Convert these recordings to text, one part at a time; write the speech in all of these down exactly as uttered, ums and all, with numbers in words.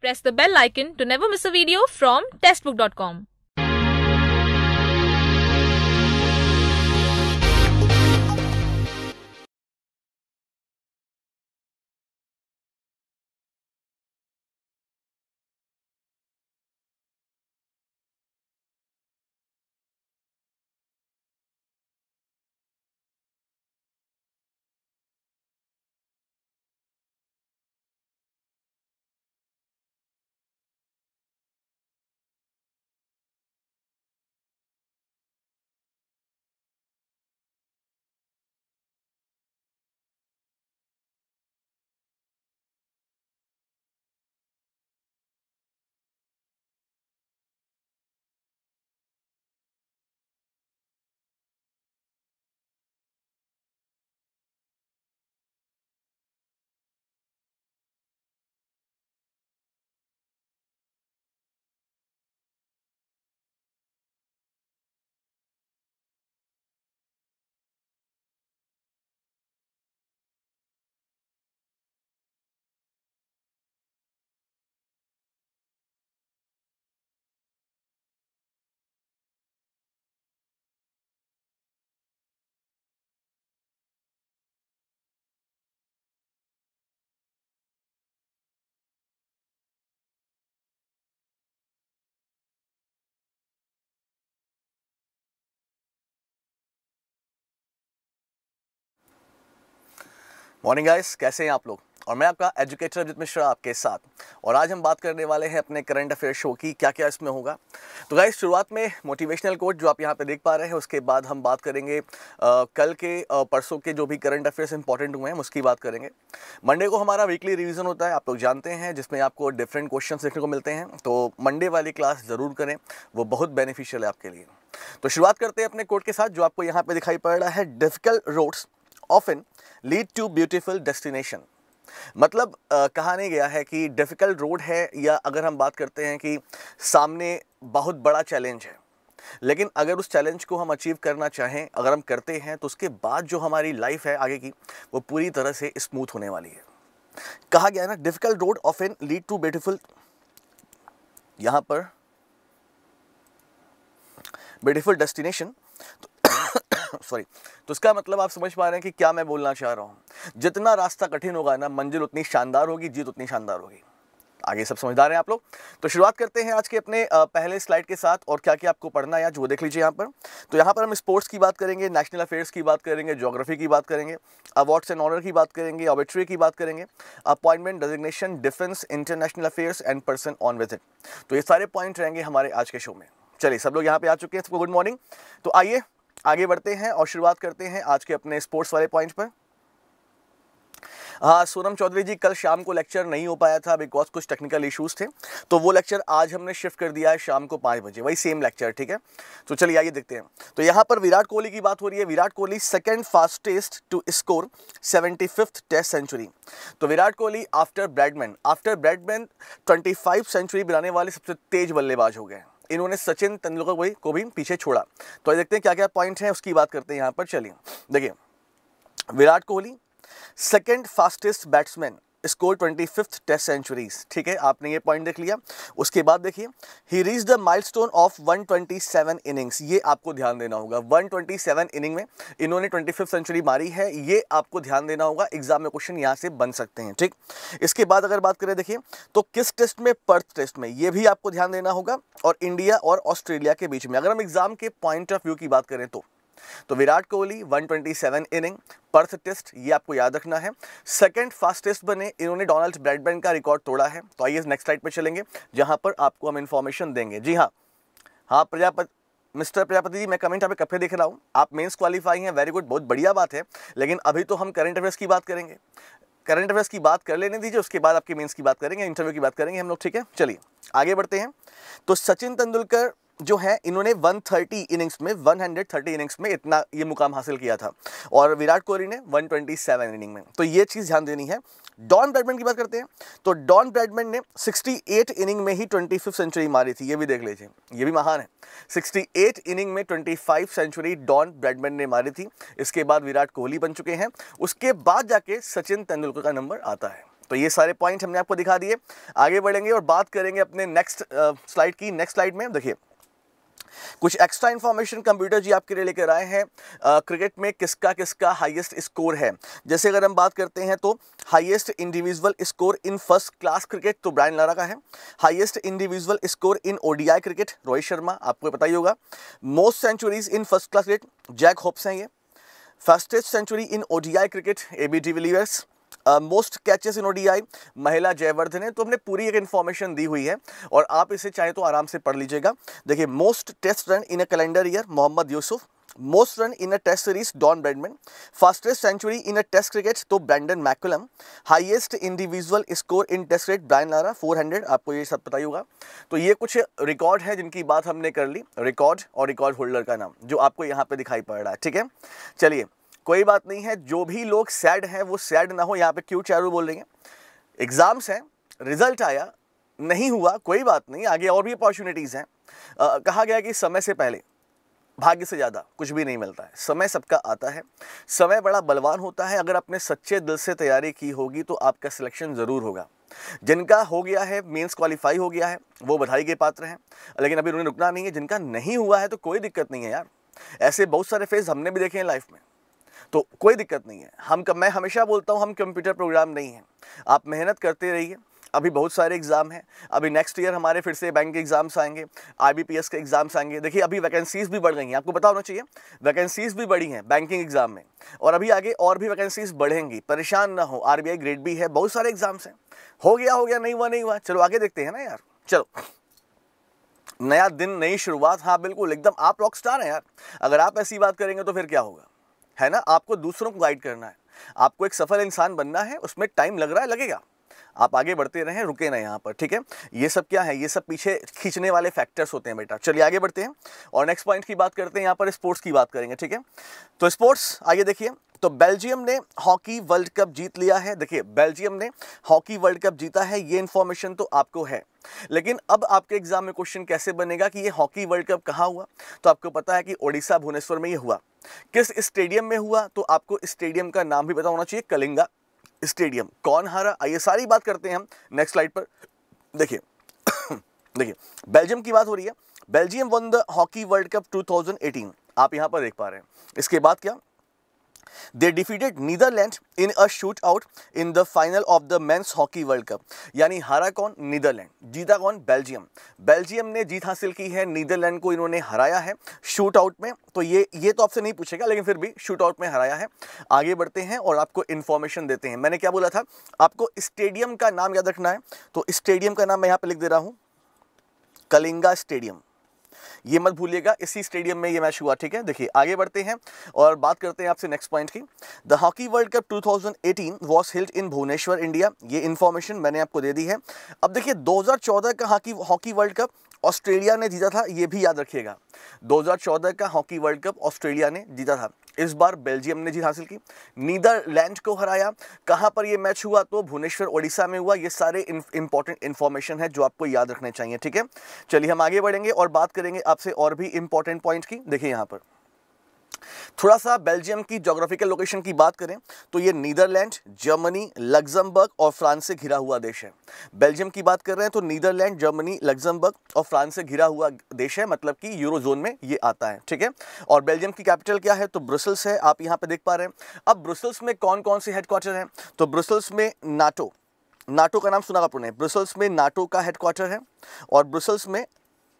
Press the bell icon to never miss a video from testbook dot com. Morning guys, कैसे हैं आप लोग। और मैं आपका एजुकेटर अभिजीत मिश्रा आपके साथ। और आज हम बात करने वाले हैं अपने करंट अफेयर शो की, क्या क्या इसमें होगा। तो गाइस, शुरुआत में मोटिवेशनल कोट जो आप यहाँ पे देख पा रहे हैं, उसके बाद हम बात करेंगे आ, कल के आ, परसों के जो भी करंट अफेयर्स इंपॉर्टेंट हुए हैं उसकी बात करेंगे। मंडे को हमारा वीकली रिवीजन होता है, आप लोग जानते हैं, जिसमें आपको डिफरेंट क्वेश्चन देखने को मिलते हैं। तो मंडे वाली क्लास ज़रूर करें, वो बहुत बेनिफिशियल है आपके लिए। तो शुरुआत करते हैं अपने कोट के साथ, जो आपको यहाँ पे दिखाई पड़ रहा है। Difficult roads often lead to beautiful destination. मतलब आ, कहा नहीं गया है कि डिफ़िकल्ट रोड है, या अगर हम बात करते हैं कि सामने बहुत बड़ा चैलेंज है, लेकिन अगर उस चैलेंज को हम अचीव करना चाहें, अगर हम करते हैं, तो उसके बाद जो हमारी लाइफ है आगे की, वो पूरी तरह से स्मूथ होने वाली है। कहा गया है ना, difficult road often lead to beautiful, यहाँ पर ब्यूटीफुल डेस्टिनेशन। सॉरी तो इसका मतलब आप समझ पा रहे हैं कि क्या मैं बोलना चाह रहा हूँ। जितना रास्ता कठिन होगा ना, मंजिल उतनी शानदार होगी, जीत उतनी शानदार होगी। आगे सब समझदार हैं आप लोग। तो शुरुआत करते हैं आज के अपने पहले स्लाइड के साथ, और क्या क्या आपको पढ़ना है आज वो देख लीजिए यहाँ पर। तो यहाँ पर हम स्पोर्ट्स की बात करेंगे, नेशनल अफेयर्स की बात करेंगे, ज्योग्राफी की बात करेंगे, अवार्ड्स एंड ऑनर की बात करेंगे, ऑबिटरी की बात करेंगे, appointment, designation, defence, international affairs and person on visit. तो ये सारे पॉइंट रहेंगे हमारे आज के शो में। चलिए, सब लोग यहाँ पे आ चुके हैं, सबको गुड मॉर्निंग। तो आइए आगे बढ़ते हैं और शुरुआत करते हैं आज के अपने स्पोर्ट्स वाले पॉइंट पर। हाँ, सोनम चौधरी जी, कल शाम को लेक्चर नहीं हो पाया था बिकॉज कुछ टेक्निकल इश्यूज थे, तो वो लेक्चर आज हमने शिफ्ट कर दिया है शाम को पाँच बजे, वही सेम लेक्चर, ठीक है। तो चलिए आइए देखते हैं। तो यहाँ पर विराट कोहली की बात हो रही है। Virat Kohli second fastest to score seventy fifth test century. तो Virat Kohli after Bradman after Bradman twenty five century बनाने वाले सबसे तेज बल्लेबाज हो गए। इन्होंने सचिन तेंदुलकर को भी पीछे छोड़ा। तो देखते हैं क्या क्या पॉइंट हैं, उसकी बात करते हैं यहाँ पर। चलिए देखिए, Virat Kohli second fastest batsman, score twenty fifth test centuries, ठीक है, आपने ये पॉइंट देख लिया। उसके बाद देखिए, he reach the milestone of one twenty seven innings. ये आपको ध्यान देना होगा, वन ट्वेंटी सेवन इनिंग में इन्होंने ट्वेंटी फिफ्थ सेंचुरी मारी है, ये आपको ध्यान देना होगा। एग्जाम में क्वेश्चन यहाँ से बन सकते हैं, ठीक। इसके बाद अगर बात करें, देखिए, तो किस टेस्ट में, पर्थ टेस्ट में, ये भी आपको ध्यान देना होगा। और इंडिया और ऑस्ट्रेलिया के बीच में, अगर हम एग्जाम के पॉइंट ऑफ व्यू की बात करें तो तो Virat Kohli one twenty seven inning, Perth test, ये आपको याद रखना है। सेकंड फास्टेस्ट बने, इन्होंने डोनाल्ड ब्रैडमैन का रिकॉर्ड तोड़ा है। तो आइए नेक्स्ट स्लाइड पे चलेंगे, जहां पर आपको हम इंफॉर्मेशन देंगे। जी हाँ हाँ प्रजापति, मिस्टर प्रजापति जी, मैं कमेंट यहाँ पे कब से देख रहा हूँ, आप मेंस क्वालिफाई हैं, वेरी गुड, बहुत बढ़िया बात है। लेकिन अभी तो हम करंट अफेयर्स की बात करेंगे, करंट अफेयर्स की बात कर लेने दीजिए, उसके बाद आपके मेंस की बात करेंगे, इंटरव्यू की बात करेंगे हम लोग, ठीक है। चलिए आगे बढ़ते हैं। तो सचिन तेंदुलकर जो है, इन्होंने वन थर्टी इनिंग्स में, वन थर्टी इनिंग्स में इतना ये मुकाम हासिल किया था, और विराट कोहली ने वन ट्वेंटी सेवन इनिंग में। तो ये चीज़ ध्यान देनी है। डॉन ब्रैडमैन की बात करते हैं। तो डॉन ब्रैडमैन ने सिक्सटी एट इनिंग में ही ट्वेंटी फिफ्थ सेंचुरी मारी थी, ये भी देख लीजिए, ये भी महान है। सिक्सटी एट इनिंग में twenty five century Don Bradman ने मारी थी। इसके बाद विराट कोहली बन चुके हैं, उसके बाद जाके सचिन तेंदुलकर का नंबर आता है। तो ये सारे पॉइंट हमने आपको दिखा दिए। आगे बढ़ेंगे और बात करेंगे अपने नेक्स्ट स्लाइड की। नेक्स्ट स्लाइड में देखिए कुछ एक्स्ट्रा इन्फॉर्मेशन कंप्यूटर जी आपके लिए लेकर आए हैं। क्रिकेट में किसका किसका हाईएस्ट स्कोर है। जैसे अगर हम बात करते हैं तो highest individual score in first class cricket तो ब्रायन लारा का है। Highest individual score in ODI cricket Rohit Sharma, आपको पता ही होगा। Most centuries in first class cricket Jack Hobbs हैं ये। Fastest century in ODI cricket AB de Villiers. Most catches in ODI Mahela Jayawardene है। तो हमने पूरी एक इन्फॉर्मेशन दी हुई है और आप इसे चाहे तो आराम से पढ़ लीजिएगा। देखिए most test run in a calendar year Mohammad Yousuf. Most run in a test series Don Bradman. Fastest century in a test cricket तो Brendon McCullum. Highest individual score in test cricket Brian Lara four hundred, आपको ये सब पता ही होगा। तो ये कुछ रिकॉर्ड है जिनकी बात हमने कर ली, रिकॉर्ड और रिकॉर्ड होल्डर का नाम जो आपको यहाँ पे दिखाई पड़ रहा है। ठीक है, चलिए कोई बात नहीं है। जो भी लोग सैड हैं वो सैड ना हो। यहाँ पे क्यों चारू बोल रही हैं, एग्जाम्स हैं, रिजल्ट आया नहीं हुआ, कोई बात नहीं, आगे और भी अपॉर्चुनिटीज़ हैं। आ, कहा गया कि समय से पहले भाग्य से ज़्यादा कुछ भी नहीं मिलता है। समय सबका आता है, समय बड़ा बलवान होता है। अगर आपने सच्चे दिल से तैयारी की होगी तो आपका सिलेक्शन ज़रूर होगा। जिनका हो गया है, मेंस क्वालिफाई हो गया है, वो बधाई के पात्र हैं, लेकिन अभी उन्हें रुकना नहीं है। जिनका नहीं हुआ है तो कोई दिक्कत नहीं है यार, ऐसे बहुत सारे फेज हमने भी देखे हैं लाइफ में, तो कोई दिक्कत नहीं है। हम मैं हमेशा बोलता हूँ हम कंप्यूटर प्रोग्राम नहीं हैं। आप मेहनत करते रहिए। अभी बहुत सारे एग्जाम हैं। अभी नेक्स्ट ईयर हमारे फिर से बैंक के एग्जाम्स आएंगे, आईबीपीएस के एग्जाम्स आएंगे। देखिए अभी वैकेंसीज भी बढ़ गई हैं, आपको पता होना चाहिए। वैकेंसीज भी बढ़ी हैं बैंकिंग एग्जाम में, और अभी आगे और भी वैकेंसीज बढ़ेंगी। परेशान ना हो, आरबीआई ग्रेड बी है, बहुत सारे एग्जाम्स हैं। हो गया हो गया, नहीं हुआ नहीं हुआ, चलो आगे देखते हैं ना यार। चलो नया दिन, नई शुरुआत। हाँ बिल्कुल, एकदम आप रॉक स्टार हैं यार। अगर आप ऐसी बात करेंगे तो फिर क्या होगा, है ना। आपको दूसरों को गाइड करना है, आपको एक सफल इंसान बनना है। उसमें टाइम लग रहा है, लगेगा। आप आगे बढ़ते रहें, रुके ना यहाँ पर। ठीक है, ये सब क्या है, ये सब पीछे खींचने वाले फैक्टर्स होते हैं बेटा। चलिए आगे बढ़ते हैं और नेक्स्ट पॉइंट की बात करते हैं। यहाँ पर स्पोर्ट्स की बात करेंगे। ठीक है, तो स्पोर्ट्स आइए देखिए। तो बेल्जियम ने हॉकी वर्ल्ड कप जीत लिया है। देखिए बेल्जियम ने हॉकी वर्ल्ड कप जीता है, ये इन्फॉर्मेशन तो आपको है। लेकिन अब आपके एग्जाम में क्वेश्चन कैसे बनेगा कि ये हॉकी वर्ल्ड कप कहाँ हुआ। तो आपको पता है कि ओडिशा भुवनेश्वर में ये हुआ। किस स्टेडियम में हुआ, तो आपको स्टेडियम का नाम भी पता होना चाहिए, कलिंगा स्टेडियम। कौन हारा, आइए सारी बात करते हैं हम नेक्स्ट स्लाइड पर। देखिए देखिए बेल्जियम की बात हो रही है। Belgium won the hockey world cup two thousand eighteen, आप यहां पर देख पा रहे हैं। इसके बाद क्या, they defeated Netherland in a shoot out in the final of the men's hockey world cup. यानी हारा कौन, नीदरलैंड, जीता कौन, बेल्जियम। बेल्जियम ने जीत हासिल की है, नीदरलैंड को इन्होंने हराया है शूट आउट में। तो ये ये तो आपसे नहीं पूछेगा, लेकिन फिर भी शूट आउट में हराया है। आगे बढ़ते हैं और आपको इन्फॉर्मेशन देते हैं। मैंने क्या बोला था, आपको स्टेडियम का नाम याद रखना है। तो स्टेडियम का नाम मैं यहाँ पे लिख दे रहा हूँ, कलिंगा स्टेडियम। ये मत भूलिएगा, इसी स्टेडियम में ये मैच हुआ। ठीक है, देखिए आगे बढ़ते हैं और बात करते हैं आपसे नेक्स्ट पॉइंट की। The hockey world cup two thousand eighteen was held in Bhubaneswar India. ये इन्फॉर्मेशन मैंने आपको दे दी है। अब देखिए दो हज़ार चौदह का hockey hockey world cup Australia ने जीता था, ये भी याद रखिएगा। दो हज़ार चौदह का हॉकी वर्ल्ड कप ऑस्ट्रेलिया ने जीता था। इस बार बेल्जियम ने जीत हासिल की, नीदरलैंड को हराया। कहाँ पर ये मैच हुआ, तो भुवनेश्वर ओडिशा में हुआ। ये सारे इंपॉर्टेंट इन्फॉर्मेशन है जो आपको याद रखने चाहिए। ठीक है, चलिए हम आगे बढ़ेंगे और बात करेंगे आपसे और भी इंपॉर्टेंट पॉइंट की। देखिए यहाँ पर थोड़ा सा बेल्जियम की ज्योग्राफिकल लोकेशन की बात करें तो ये नीदरलैंड, जर्मनी, लग्जमबर्ग और फ्रांस से घिरा हुआ देश है। बेल्जियम की बात कर रहे हैं तो नीदरलैंड, जर्मनी, लग्जमबर्ग और फ्रांस से घिरा हुआ देश है, मतलब कि यूरो जोन में ये आता है। ठीक है, और बेल्जियम की कैपिटल क्या है, तो ब्रुसेल्स है। आप यहाँ पे देख पा रहे हैं। अब ब्रुसेल्स में कौन कौन से हेडक्वार्टर हैं, तो ब्रुसेल्स में नाटो, नाटो का नाम सुना आपने, ब्रुसेल्स में नाटो का हेडक्वार्टर है, और ब्रुसेल्स में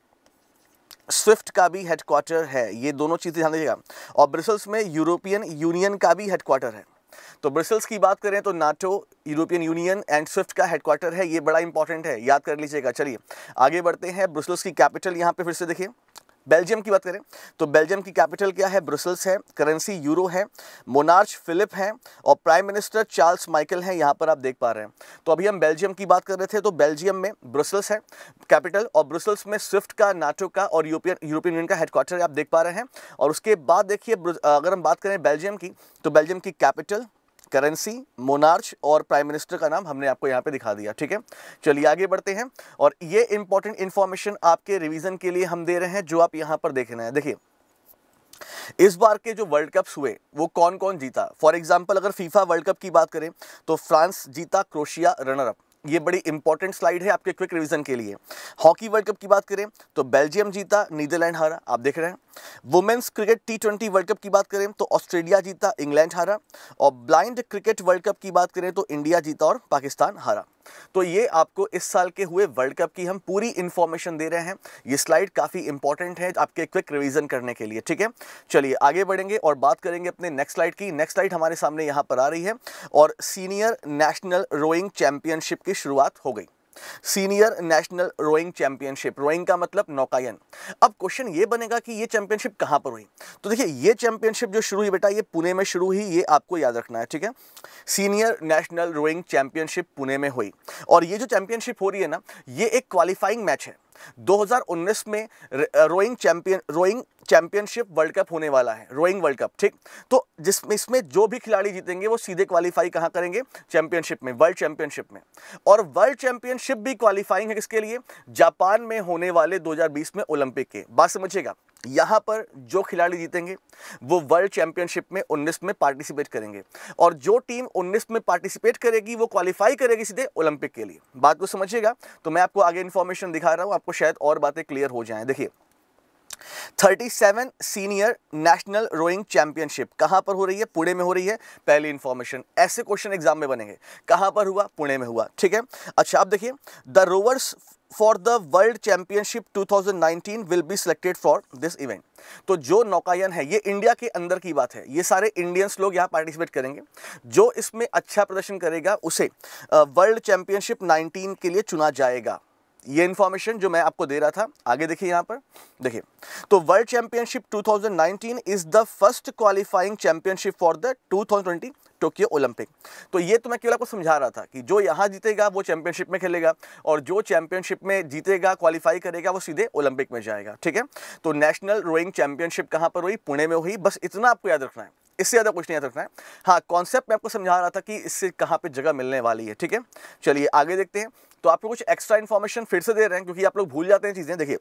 स्विफ्ट का भी हेडक्वार्टर है। ये दोनों चीज़ें ध्यान दीजिएगा। और ब्रसेल्स में यूरोपियन यूनियन का भी हेडक्वार्टर है। तो ब्रसेल्स की बात करें तो NATO, European Union and SWIFT का हेडक्वार्टर है। ये बड़ा इंपॉर्टेंट है, याद कर लीजिएगा। चलिए आगे बढ़ते हैं। ब्रसेल्स की कैपिटल यहाँ पे फिर से देखिए। बेल्जियम की बात करें तो बेल्जियम की कैपिटल क्या है, ब्रुसेल्स है। करेंसी यूरो है। मोनार्च फिलिप है और प्राइम मिनिस्टर चार्ल्स माइकल है, यहाँ पर आप देख पा रहे हैं। तो अभी हम बेल्जियम की बात कर रहे थे, तो बेल्जियम में ब्रुसेल्स है कैपिटल, और ब्रुसेल्स में स्विफ्ट का, नाटो का और यूरोपियन यूरोपियन यूनियन का हेडक्वार्टर आप देख पा रहे हैं। और उसके बाद देखिए अगर हम बात करें बेल्जियम की, तो बेल्जियम की कैपिटल, करेंसी, मोनार्च और प्राइम मिनिस्टर का नाम हमने आपको यहाँ पे दिखा दिया। ठीक है, चलिए आगे बढ़ते हैं और ये इंपॉर्टेंट इंफॉर्मेशन आपके रिवीजन के लिए हम दे रहे हैं, जो आप यहाँ पर देख रहे हैं। देखिए इस बार के जो वर्ल्ड कप्स हुए वो कौन कौन जीता। फॉर एग्जांपल अगर फीफा वर्ल्ड कप की बात करें तो फ्रांस जीता, क्रोएशिया रनर अप। ये बड़ी इंपॉर्टेंट स्लाइड है आपके क्विक रिवीजन के लिए। हॉकी वर्ल्ड कप की बात करें तो बेल्जियम जीता, नीदरलैंड हारा, आप देख रहे हैं। Women's cricket T twenty world cup की बात करें तो ऑस्ट्रेलिया जीता, इंग्लैंड हारा। और ब्लाइंड क्रिकेट वर्ल्ड कप की बात करें तो इंडिया जीता और पाकिस्तान हारा। तो ये आपको इस साल के हुए वर्ल्ड कप की हम पूरी इंफॉर्मेशन दे रहे हैं। ये स्लाइड काफ़ी इंपॉर्टेंट है आपके क्विक रिवीजन करने के लिए, ठीक है। चलिए आगे बढ़ेंगे और बात करेंगे अपने नेक्स्ट स्लाइड की। नेक्स्ट स्लाइड हमारे सामने यहाँ पर आ रही है और सीनियर नेशनल रोइंग चैंपियनशिप की शुरुआत हो गई। Senior national rowing championship, rowing का मतलब नौकायन। अब क्वेश्चन ये बनेगा कि ये चैंपियनशिप कहां पर हुई। तो देखिए ये चैंपियनशिप जो शुरू हुई बेटा, ये पुणे में शुरू हुई, ये आपको याद रखना है, ठीक है। Senior national rowing championship Pune में हुई। और ये जो चैंपियनशिप हो रही है ना, ये एक क्वालिफाइंग मैच है। दो हज़ार उन्नीस में rowing champion rowing championship world cup होने वाला है, रोइंग वर्ल्ड कप, ठीक। तो जिसमें इसमें जो भी खिलाड़ी जीतेंगे वो सीधे क्वालिफाई कहां करेंगे, चैंपियनशिप में, वर्ल्ड चैंपियनशिप में। और वर्ल्ड चैंपियनशिप भी क्वालिफाइंग है किसके लिए, जापान में होने वाले दो हज़ार बीस में ओलंपिक के। बात समझिएगा, यहां पर जो खिलाड़ी जीतेंगे वो वर्ल्ड चैंपियनशिप में उन्नीस में पार्टिसिपेट करेंगे और जो टीम उन्नीस में पार्टिसिपेट करेगी वो क्वालिफाई करेगी सीधे ओलंपिक के लिए। बात को समझिएगा। तो मैं आपको आगे इंफॉर्मेशन दिखा रहा हूं, आपको शायद और बातें क्लियर हो जाएं। देखिए सैंतीस सीनियर नेशनल रोइंग चैंपियनशिप कहां पर हो रही है, पुणे में हो रही है। पहली इंफॉर्मेशन, ऐसे क्वेश्चन एग्जाम में बनेंगे, कहां पर हुआ, पुणे में हुआ, ठीक है। अच्छा अब देखिए, the rowers for the world championship two thousand nineteen will be selected for this event. तो जो नौकायन है, ये इंडिया के अंदर की बात है, ये सारे इंडियंस लोग यहाँ पार्टिसिपेट करेंगे। जो इसमें अच्छा प्रदर्शन करेगा उसे वर्ल्ड चैंपियनशिप नाइनटीन के लिए चुना जाएगा। ये इंफॉर्मेशन जो मैं आपको दे रहा था, आगे देखिए यहाँ पर देखिए। तो world championship two thousand nineteen is the first qualifying championship for the two thousand twenty Tokyo Olympic. तो ये तो मैं केवल आपको समझा रहा था कि जो यहाँ जीतेगा वो चैंपियनशिप में खेलेगा और जो चैंपियनशिप में जीतेगा, क्वालिफाई करेगा, वो सीधे ओलंपिक में जाएगा, ठीक है। तो नेशनल रोइंग चैंपियनशिप कहाँ पर हुई, पुणे में हुई। बस इतना आपको याद रखना है, इससे ज़्यादा कुछ नहीं याद रखना है। हाँ, कॉन्सेप्ट मैं आपको समझा रहा था कि इससे कहाँ पे जगह मिलने वाली है, ठीक है। चलिए आगे देखते हैं। तो आपको कुछ एक्स्ट्रा इन्फॉर्मेशन फिर से दे रहे हैं क्योंकि आप लोग भूल जाते हैं चीज़ें। देखिए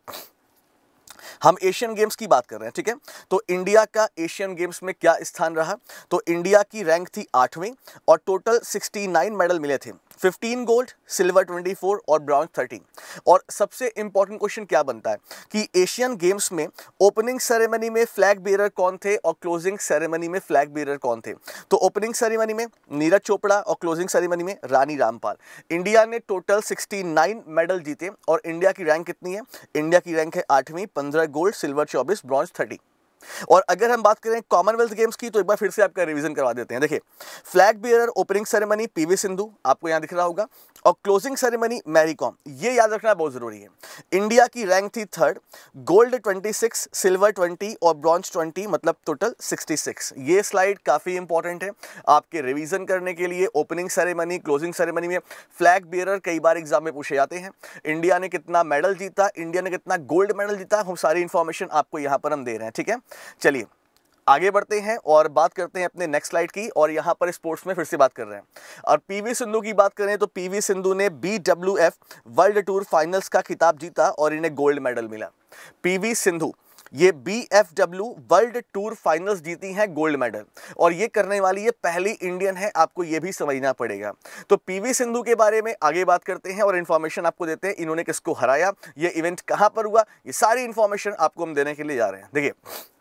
हम एशियन गेम्स की बात कर रहे हैं, ठीक है। तो इंडिया का एशियन गेम्स में क्या स्थान रहा, तो इंडिया की रैंक थी आठवीं और टोटल उनहत्तर मेडल मिले थे। पंद्रह गोल्ड, सिल्वर चौबीस और ब्रॉन्ज तेरह। और सबसे इंपॉर्टेंट क्वेश्चन क्या बनता है कि एशियन गेम्स में ओपनिंग सेरेमनी में फ्लैग बेरर कौन थे और क्लोजिंग सेरेमनी में फ्लैग बेरर कौन थे। तो ओपनिंग सेरेमनी में नीरज चोपड़ा और क्लोजिंग सेरेमनी में रानी रामपाल। इंडिया ने टोटल उनहत्तर मेडल जीते और इंडिया की रैंक कितनी है, इंडिया की रैंक है आठवीं, पंद्रह गोल्ड, सिल्वर चौबीस, ब्रॉन्ज तीस। और अगर हम बात करें कॉमनवेल्थ गेम्स की तो एक बार फिर से आपका रिवीजन करवा देते हैं। देखिए flag bearer opening ceremony PV Sindhu, आपको यहां दिख रहा होगा, और क्लोजिंग सेरेमनी मैरी कॉम। ये याद रखना बहुत जरूरी है। इंडिया की रैंक थी थर्ड, गोल्ड छब्बीस, सिल्वर बीस और ब्रॉन्ज बीस, मतलब टोटल छियासठ। ये स्लाइड काफी इंपॉर्टेंट है आपके रिवीजन करने के लिए। ओपनिंग सेरेमनी, क्लोजिंग सेरेमनी में फ्लैग बेयरर कई बार एग्जाम में पूछे जाते हैं। इंडिया ने कितना मेडल जीता, इंडिया ने कितना गोल्ड मेडल जीता, हम सारी इंफॉर्मेशन आपको यहां पर हम दे रहे हैं, ठीक है। चलिए आगे बढ़ते हैं और बात करते हैं अपने नेक्स्ट स्लाइड की। और यहां पर स्पोर्ट्स में फिर से बात कर रहे हैं और पीवी सिंधु की बात करें तो पीवी सिंधु ने B W F world tour finals का खिताब जीता और इन्हें गोल्ड मेडल मिला। पीवी सिंधु ये B F W world tour finals जीती हैं, गोल्ड मेडल, और ये करने वाली ये पहली इंडियन है, आपको ये भी समझना पड़ेगा। तो पीवी सिंधु के बारे में आगे बात करते हैं और इन्फॉर्मेशन आपको देते हैं, इन्होंने किसको हराया, ये इवेंट कहां पर हुआ, ये सारी इंफॉर्मेशन आपको हम देने के लिए जा रहे हैं। देखिए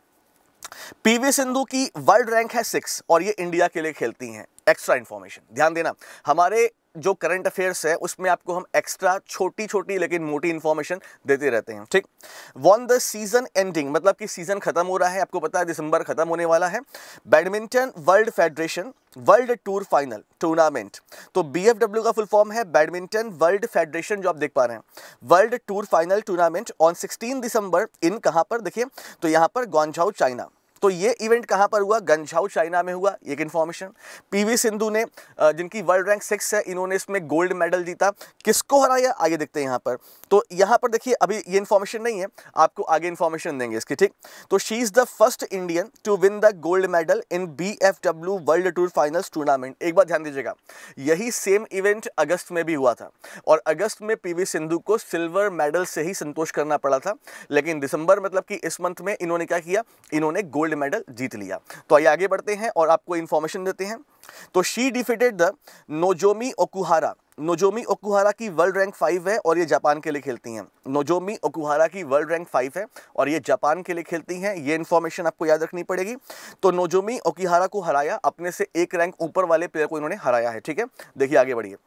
पीवी सिंधु की वर्ल्ड रैंक है सिक्स और ये इंडिया के लिए खेलती हैं। एक्स्ट्रा इंफॉर्मेशन ध्यान देना, हमारे जो करंट अफेयर्स है उसमें आपको हम एक्स्ट्रा छोटी छोटी लेकिन मोटी इंफॉर्मेशन देते रहते हैं, ठीक। वन द सीजन एंडिंग, मतलब कि सीजन खत्म हो रहा है, आपको पता है दिसंबर खत्म होने वाला है। Badminton world federation world tour final tournament, तो बीएफडब्ल्यू का फुल फॉर्म है बैडमिंटन वर्ल्ड फेडरेशन, जो आप देख पा रहे हैं, world tour final tournament on sixteen December in कहां पर, देखिए तो यहां पर ग्वांगझाओ चाइना। तो ये इवेंट कहां पर हुआ, गंझाओ चाइना में हुआ, एक इन्फॉर्मेशन। पीवी सिंधु ने जिनकी वर्ल्ड रैंक सिक्स है, इन्होंने इसमें गोल्ड मेडल जीता। किसको हराया आगे देखते हैं यहां पर। तो यहां पर देखिए अभी ये इन्फॉर्मेशन नहीं है, आपको आगे इन्फॉर्मेशन देंगे इसकी, ठीक। तो she is the first Indian to win the gold medal in BFW world tour finals tournament. एक बार ध्यान दीजिएगा, यही सेम इवेंट अगस्त में भी हुआ था और अगस्त में पीवी सिंधु को सिल्वर मेडल से ही संतोष करना पड़ा था, लेकिन दिसंबर मतलब कि इस मंथ में इन्होंने क्या किया, इन्होंने गोल्ड गोल्ड मेडल जीत लिया। तो आइए आगे बढ़ते हैं और आपको इन्फॉर्मेशन देते हैं। तो she defeated the Nozomi Okuhara. Nozomi Okuhara की वर्ल्ड रैंक फाइव है और ये जापान के लिए खेलती हैं। नोजोमी ओकुहारा की वर्ल्ड रैंक फाइव है और ये जापान के लिए खेलती हैं, ये इन्फॉर्मेशन आपको याद रखनी पड़ेगी। तो नोजोमी ओकुहारा को हराया, अपने से एक रैंक ऊपर वाले प्लेयर को इन्होंने हराया है, ठीक है। देखिए आगे बढ़िए।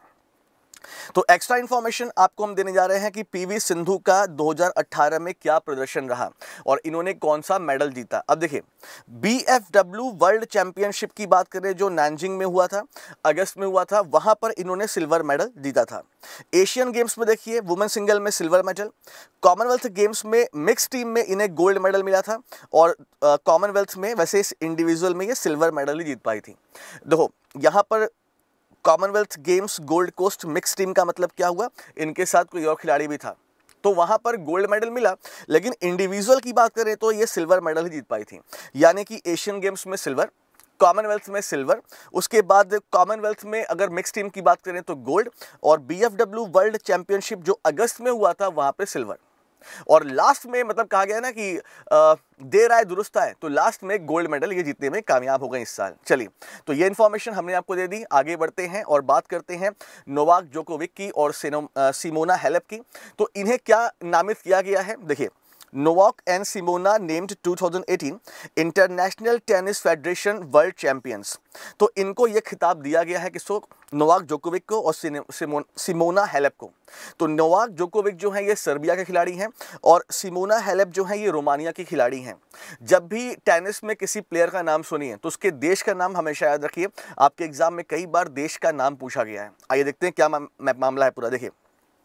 तो एक्स्ट्रा इन्फॉर्मेशन आपको हम देने जा रहे हैं कि पीवी सिंधु का दो हज़ार अठारह में क्या प्रदर्शन रहा और इन्होंने कौन सा मेडल जीता। अब देखिए, बीएफडब्ल्यू वर्ल्ड चैंपियनशिप की बात करें जो नानजिंग में हुआ था, अगस्त में हुआ था, वहां पर इन्होंने सिल्वर मेडल जीता था। एशियन गेम्स में देखिए वुमेन सिंगल में सिल्वर मेडल, कॉमनवेल्थ गेम्स में मिक्स टीम में इन्हें गोल्ड मेडल मिला था और कॉमनवेल्थ में वैसे इस इंडिविजुअल में ये सिल्वर मेडल ही जीत पाई थी। देखो यहाँ पर Commonwealth games gold coast mix team का मतलब क्या हुआ, इनके साथ कोई और खिलाड़ी भी था तो वहां पर गोल्ड मेडल मिला, लेकिन इंडिविजुअल की बात करें तो ये सिल्वर मेडल ही जीत पाई थी। यानी कि एशियन गेम्स में सिल्वर, कॉमनवेल्थ में सिल्वर, उसके बाद कॉमनवेल्थ में अगर मिक्स टीम की बात करें तो गोल्ड, और बीएफडब्ल्यू वर्ल्ड चैंपियनशिप जो अगस्त में हुआ था वहां पे सिल्वर, और लास्ट में मतलब कहा गया ना कि आ, देर आए दुरुस्त आए, तो लास्ट में गोल्ड मेडल ये जीतने में कामयाब हो गए इस साल। चलिए, तो ये इन्फॉर्मेशन हमने आपको दे दी। आगे बढ़ते हैं और बात करते हैं नोवाक जोकोविक की और सिमोना हैलेप की। तो इन्हें क्या नामित किया गया है, देखिए, Novak and Simona named twenty eighteen international tennis federation world champions. तो इनको ये खिताब दिया गया है किसको, नोवाक जोकोविक को और सिमोना हैलेप को। तो नोवाक जोकोविक जो है ये सर्बिया के खिलाड़ी हैं और सिमोना हैलेप जो है ये रोमानिया की खिलाड़ी हैं। जब भी टेनिस में किसी प्लेयर का नाम सुनिए तो उसके देश का नाम हमेशा याद रखिए, आपके एग्जाम में कई बार देश का नाम पूछा गया है। आइए देखते हैं क्या मामला है पूरा। देखिए,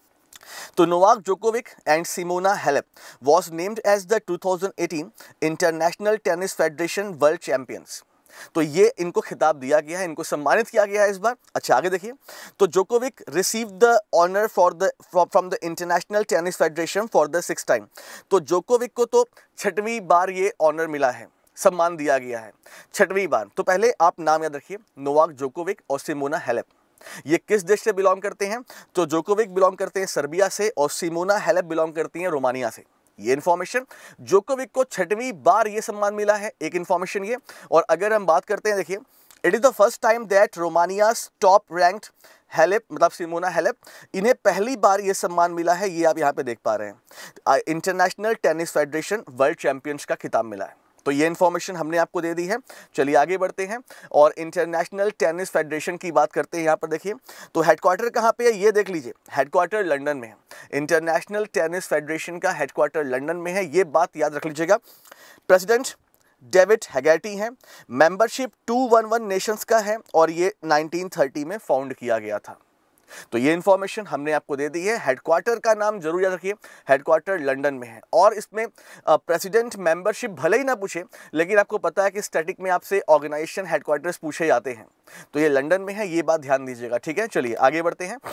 तो Novak Djokovic and Simona Halep was named as the twenty eighteen international tennis federation world champions. तो ये इनको खिताब दिया गया है, इनको सम्मानित किया गया है इस बार। अच्छा आगे देखिए, तो Djokovic receive the honour for the from the international tennis federation for the six time. तो जोकोविक को तो छठवीं बार ये ऑनर मिला है, सम्मान दिया गया है छठवीं बार। तो पहले आप नाम याद रखिए, नोवाक जोकोविक और सिमोना हैलेप। ये किस देश से बिलोंग करते हैं, तो जोकोविक बिलोंग करते हैं सर्बिया से और सिमोना हैलेप बिलोंग करती हैं रोमानिया से। ये इन्फॉर्मेशन, जोकोविक को छठवीं बार ये सम्मान मिला है, एक इन्फॉर्मेशन ये। और अगर हम बात करते हैं, देखिए, it is the first time that Romania's top ranked Halep मतलब सिमोना हैलेप, इन्हें पहली बार ये सम्मान मिला है, ये आप यहाँ पे देख पा रहे हैं। International tennis federation world champions का खिताब मिला है। तो ये इन्फॉर्मेशन हमने आपको दे दी है। चलिए आगे बढ़ते हैं और इंटरनेशनल टेनिस फेडरेशन की बात करते हैं। यहाँ पर देखिए, तो हेडक्वार्टर कहाँ पे है ये देख लीजिए, हेडक्वार्टर लंदन में है। इंटरनेशनल टेनिस फेडरेशन का हेडक्वार्टर लंदन में है, ये बात याद रख लीजिएगा। प्रेसिडेंट डेविड हैगर्टी हैं। Membership two one one nations का है और ये नाइनटीन थर्टी में फाउंड किया गया था। तो ये इन्फॉर्मेशन हमने आपको दे दी है। हेडक्वार्टर का नाम जरूर याद रखिए, हेडक्वार्टर लंदन में है। और इसमें प्रेसिडेंट मेंबरशिप भले ही ना पूछे, लेकिन आपको पता है कि स्टैटिक में आपसे ऑर्गेनाइजेशन हेडक्वार्टर्स पूछे जाते हैं, तो ये लंदन में है, ये बात ध्यान दीजिएगा, ठीक है। चलिए आगे बढ़ते हैं।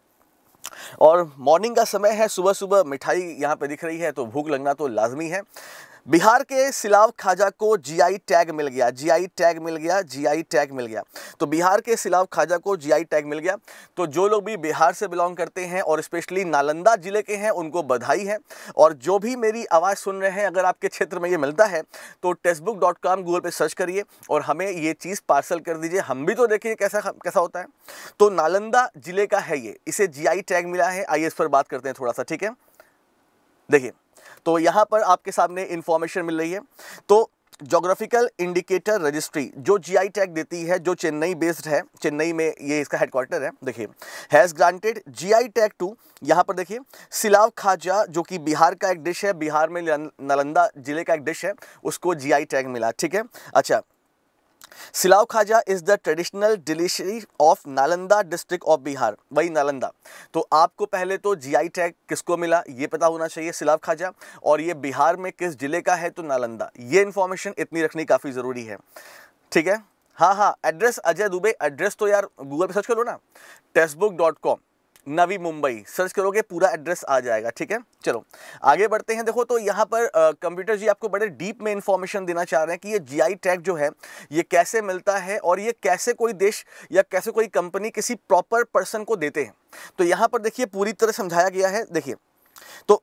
और मॉर्निंग का समय है, सुबह सुबह मिठाई यहाँ पे दिख रही है तो भूख लगना तो लाजमी है। बिहार के सिलाव खाजा को जीआई टैग मिल गया, जीआई टैग मिल गया, जीआई टैग मिल गया। तो बिहार के सिलाव खाजा को जीआई टैग मिल गया। तो जो लोग भी बिहार से बिलोंग करते हैं और स्पेशली नालंदा जिले के हैं उनको बधाई है। और जो भी मेरी आवाज़ सुन रहे हैं, अगर आपके क्षेत्र में ये मिलता है तो टेस्टबुक डॉट कॉम गूगल पे सर्च करिए और हमें ये चीज़ पार्सल कर दीजिए, हम भी तो देखिए कैसा कैसा होता है। तो नालंदा जिले का है ये, इसे जीआई टैग मिला है। आइए इस पर बात करते हैं थोड़ा सा, ठीक है। देखिए, तो यहाँ पर आपके सामने इंफॉर्मेशन मिल रही है। तो ज्योग्राफिकल इंडिकेटर रजिस्ट्री जो जीआई टैग देती है, जो चेन्नई बेस्ड है, चेन्नई में ये इसका हेडक्वार्टर है, देखिए, has granted GI tag to, यहाँ पर देखिए, सिलाव खाजा जो कि बिहार का एक डिश है, बिहार में नालंदा जिले का एक डिश है, उसको जीआई टैग मिला, ठीक है। अच्छा, Silao khaja is the traditional delicacy of Nalanda district of Bihar, वही नालंदा। तो आपको पहले तो जीआई टैग किसको मिला ये पता होना चाहिए, सिलाव खाजा, और ये बिहार में किस जिले का है तो नालंदा। ये इन्फॉर्मेशन इतनी रखनी काफ़ी ज़रूरी है, ठीक है। हाँ हाँ, एड्रेस अजय दुबे, एड्रेस तो यार गूगल पे सर्च करो ना, Testbook dot com Navi Mumbai search करोगे पूरा एड्रेस आ जाएगा, ठीक है। चलो आगे बढ़ते हैं। देखो, तो यहाँ पर कंप्यूटर जी आपको बड़े डीप में इंफॉर्मेशन देना चाह रहे हैं कि ये जीआई टैग जो है ये कैसे मिलता है और ये कैसे कोई देश या कैसे कोई कंपनी किसी प्रॉपर पर्सन को देते हैं। तो यहाँ पर देखिए पूरी तरह समझाया गया है। देखिए, तो